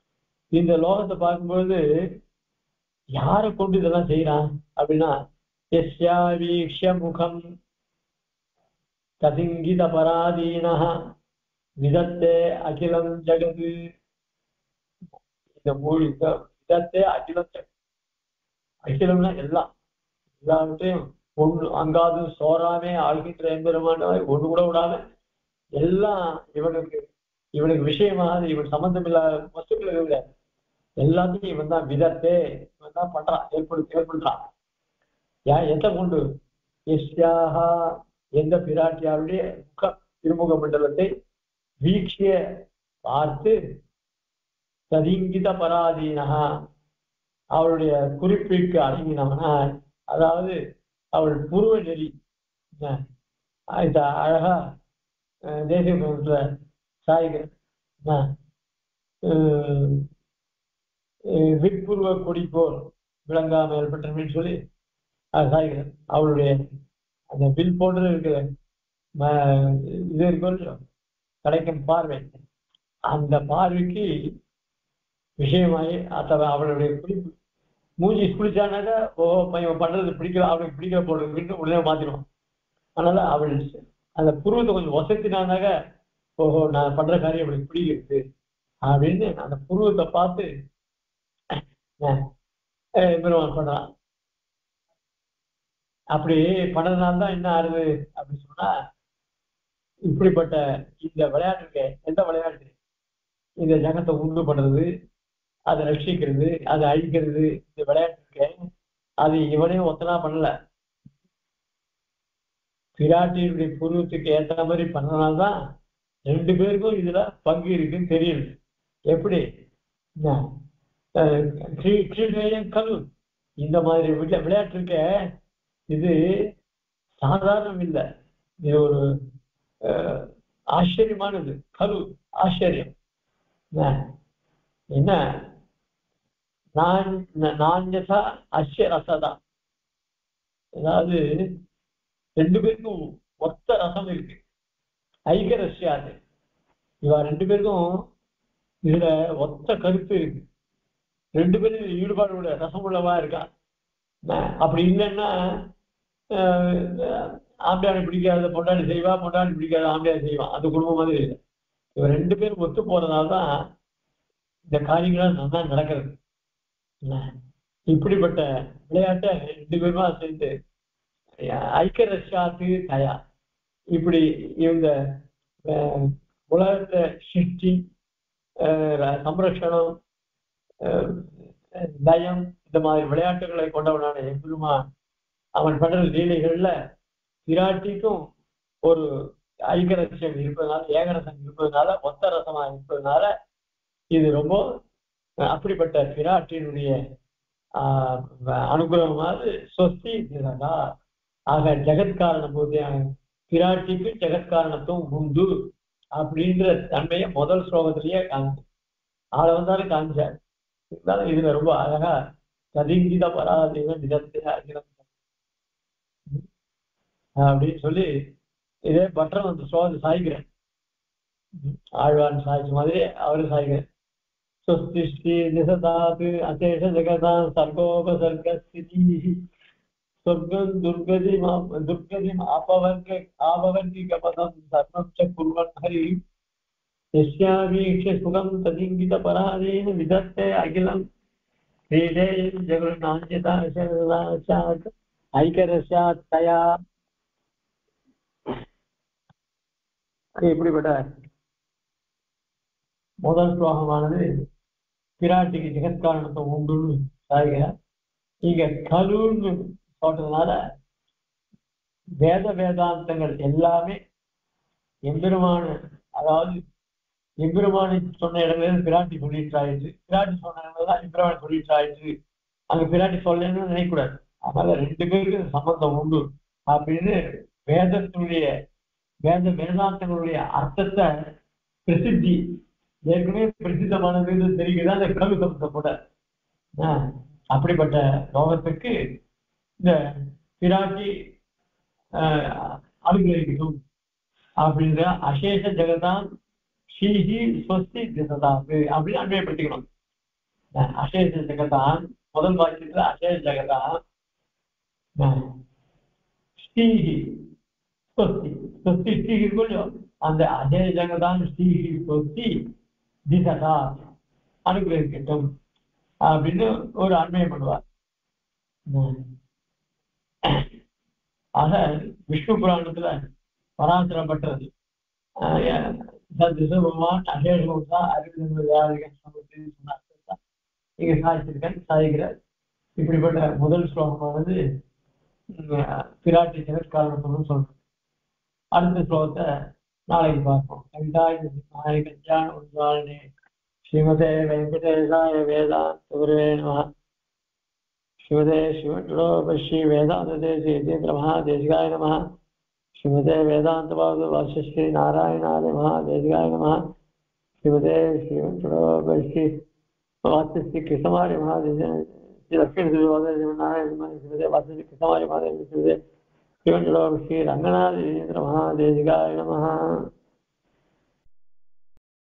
இந்த லோகத்தை பார்க்கும்போது யாரை கொண்டு இதெல்லாம் செய்யறான் அப்படின்னா எஸ்யா வீக்ஷ முகம் கதிங்கித பராதீனா விதத்தே அகிலம் ஜெகது. இந்த மொழி விதத்தே அகிலம் ஜெகத். அகிலம்னா எல்லாம், எல்லாவற்றையும் ஒன்று அங்காது சோறாமே ஆழ்கின்ற எம்பெருமான ஒன்று கூட விடாம எல்லாம் இவனுக்கு விஷயமாக இவன் சம்பந்தம் இல்லாத வஸ்துக்களை விட எல்லாத்தையும் இவன் தான் விதத்தே, இவன் தான் பண்றான், ஏற்படுத்துறான். எந்த கொண்டு எஸ்யாஹா எந்த பிராட்டியாருடைய திருமுக மண்டலத்தை வீக்ஷிய பார்த்து சதிங்கித பராதீனகா அவளுடைய குறிப்பிற்கு அடங்கினவனா, அதாவது அவள் புருவ நெறி அழகா தேசிய சாய்கிறேன் விற்புருவ கொடி போல் விளங்காம ஏற்பட்டன்னு சொல்லி சாய்கிறேன். அவளுடைய அந்த வில் போன்று இருக்கிற இது இருக்கும் கிடைக்கும் பார்வை, அந்த பார்வைக்கு விஷயமாயி அவளுடைய குறிப்பு மூஞ்சி குளிச்சானாக்கா பையன் பண்றது பிடிக்கல, அவளுக்கு பிடிக்கல போடுறதுன்னு உடனே மாத்திடுவான். அதனால அவள் அந்த புருவத்தை கொஞ்சம் வசத்தினானாக்கா ஓஹோ நான் பண்ற காரியம் அவளுக்கு பிடிக்கிறது அப்படின்னு அந்த புருவத்தை பார்த்து பெருமாள் பண்றான். அப்படி பண்ணதுனால்தான் என்ன ஆறுது அப்படின்னு சொன்னா, இப்படிப்பட்ட இந்த விளையாட்டுக்கு எந்த விளையாட்டு இந்த ஜகத்தை உண்டு பண்றது, அதை ரட்சிக்கிறது, அதை அழிக்கிறது, இந்த விளையாட்டுக்கு அது இவனையும் ஒத்தனா பண்ணல, பிராட்டியுடைய புருவத்துக்கு ஏற்ற மாதிரி பண்ணனால்தான் ரெண்டு பேருக்கும் இதுல பங்கு இருக்குன்னு தெரியுது. எப்படி கலு இந்த மாதிரி விளையாட்டு இருக்க இது சாதாரணம் இல்லை, இது ஒரு ஆச்சரியமானது. கலு ஆச்சரியம் என்ன, நான்யதா அஸ்ய ரசதா, அதாவது ரெண்டு பேருக்கும் ஒத்த ரசம் இருக்கு. ஐக ரஷ்யாது, இவ ரெண்டு பேருக்கும் இதுல ஒத்த கருத்து இருக்கு. ரெண்டு பேரும் ஈடுபாடு உள்ள ரசம் உள்ளவா இருக்கா. அப்படி இல்லைன்னா ஆம்பியானை பிடிக்காத பொண்டாடி செய்வா, பொண்டாடி பிடிக்காத ஆம்பியானை செய்வான், அந்த குடும்பம் மாதிரி இல்லை. இவ ரெண்டு பேரும் ஒத்து போறதால்தான் இந்த காரியங்களாம் நல்லா நடக்கிறது. இப்படிப்பட்ட விளையாட்டை ரெண்டு பேருமா சேர்ந்து ஐக்கிய ரஷ்யாத்து தயா, இப்படி இவங்க உலகத்தை சிருஷ்டி, சம்ரட்சணம், தயம், இந்த மாதிரி விளையாட்டுகளை கொண்டவனான எம்பெருமான் அவன் பண்ற லீலைகள்ல பிராட்டிக்கும் ஒரு ஐக்கரசம் இருப்பதனால, ஏகரசம் இருப்பதனால, ஒத்த ரசமா இருப்பதனால இது ரொம்ப அப்படிப்பட்ட பிராட்டியினுடைய அனுகிரகமாவது சொஸ்தி தினதா. ஆக ஜெகத்காரணம் போது பிராட்டிக்கு ஜெகத்காரணத்துவம் உண்டு அப்படின்ற தன்மையை முதல் ஸ்லோகத்திலேயே காமிச்சு ஆளை வந்தாலும் காமிச்சார். இருந்தாலும் இதுல ரொம்ப அழகா கதிங்கித பராதீன விதத்தை அகிலம் அப்படின்னு சொல்லி இதே பட்டன் அந்த ஸ்லோகத்தை சாய்க்கிறேன். ஆழ்வான் சாய்ச்ச மாதிரி அவரு சாய்க்கிறேன். स्वस्तिष्टि निसदात् अशेष जगतां सर्गोपसर्गस्थितिः स्वर्गं दुर्गतिम् आपवर्गिकपदं सर्वं च कुर्वन् हरिः यस्यावीक्ष्य सुखं तदिङ्गितपराधेन विधत्ते अखिलं क्रीडेयं जगन्नान्यता शरदाचात् ऐकरस्यात् तया. இப்படிப்பட்ட முதல் ஸ்லோகமானது பிராட்டிக்கு ஜெகத்காரணத்தை உண்டுன்னு சாய்கிறார். இங்க கலுன்னு சொல்றதுனால வேதாந்தங்கள் எல்லாமே எம்பெருமான, அதாவது எம்பெருமானை சொன்ன இடத்துல பிராட்டி சொல்லிட்டு ஆயிடுச்சு, பிராட்டி சொன்ன இடம்லாம் எம்பெருமானை சொல்லிட்டு ஆயிடுச்சு, அங்க பிராட்டி சொல்லணும்னு நினைக்கூடாது. அதனால ரெண்டு பேருக்கு சம்பந்தம் உண்டு அப்படின்னு வேதாந்தங்களுடைய அர்த்தத்தை பிரசித்தி ஏற்கனவே பிரசித்தமானது தெரிகிறது அந்த கல்வி சம்பந்தப்பட்ட. அப்படிப்பட்ட லோகத்துக்கு இந்த பிராட்டி அனுகிரகிக்கும் அப்படின்ற அசேஷ ஜெகதான் ஸ்ரீஹி ஸ்வஸ்தி திசதாது அப்படின்னு அன்மையப்படுத்திக்கணும். அசேஷ ஜெகதான் முதல் வாக்கியத்துல அசேஷ ஜெகதான் ஸ்ரீஹி ஸ்வஸ்தி ஸ்வஸ்தி ஸ்ரீஹி கொஞ்சம் அந்த அஜய ஜெகதான் ஸ்ரீஹி ஸ்வஸ்தி திசதா அனுகிரகிக்கட்டும் அப்படின்னு ஒரு அண்மையம் பண்ணுவார். ஆக விஷ்ணு புராணத்துல பராசரப்பட்டது பகவான் அசேஷா அறிவியல் சொன்னார். இங்க சாதிச்சிருக்கேன் சாதிக்கிறார். இப்படிப்பட்ட முதல் ஸ்லோகமானது பிராட்டி ஜெகத்காரணம் சொல்றோம். அடுத்த ஸ்லோகத்தை நாளைக்கு பார்ப்போம். கவிதாய கல்யாண உண்டாளனே ஸ்ரீமதே வெங்கடேசாய வேதாந்த குருவே நமः. ஸ்ரீமதே ஸ்ரீ வேதாந்த தேசிகேந்திர மகாதேசிகாய நமः. ஸ்ரீமதே வேதாந்த வாசஸ்ரீ நாராயணாய மகாதேசிகாய நமः. ஸ்ரீமதே ஸ்ரீ वास्तविक कृष्णमार्य महादेव श्री लक्ष्मी नारायण वास्तविक कृष्णमार्य महादेव श्री रंगनाथ महादेव नमः.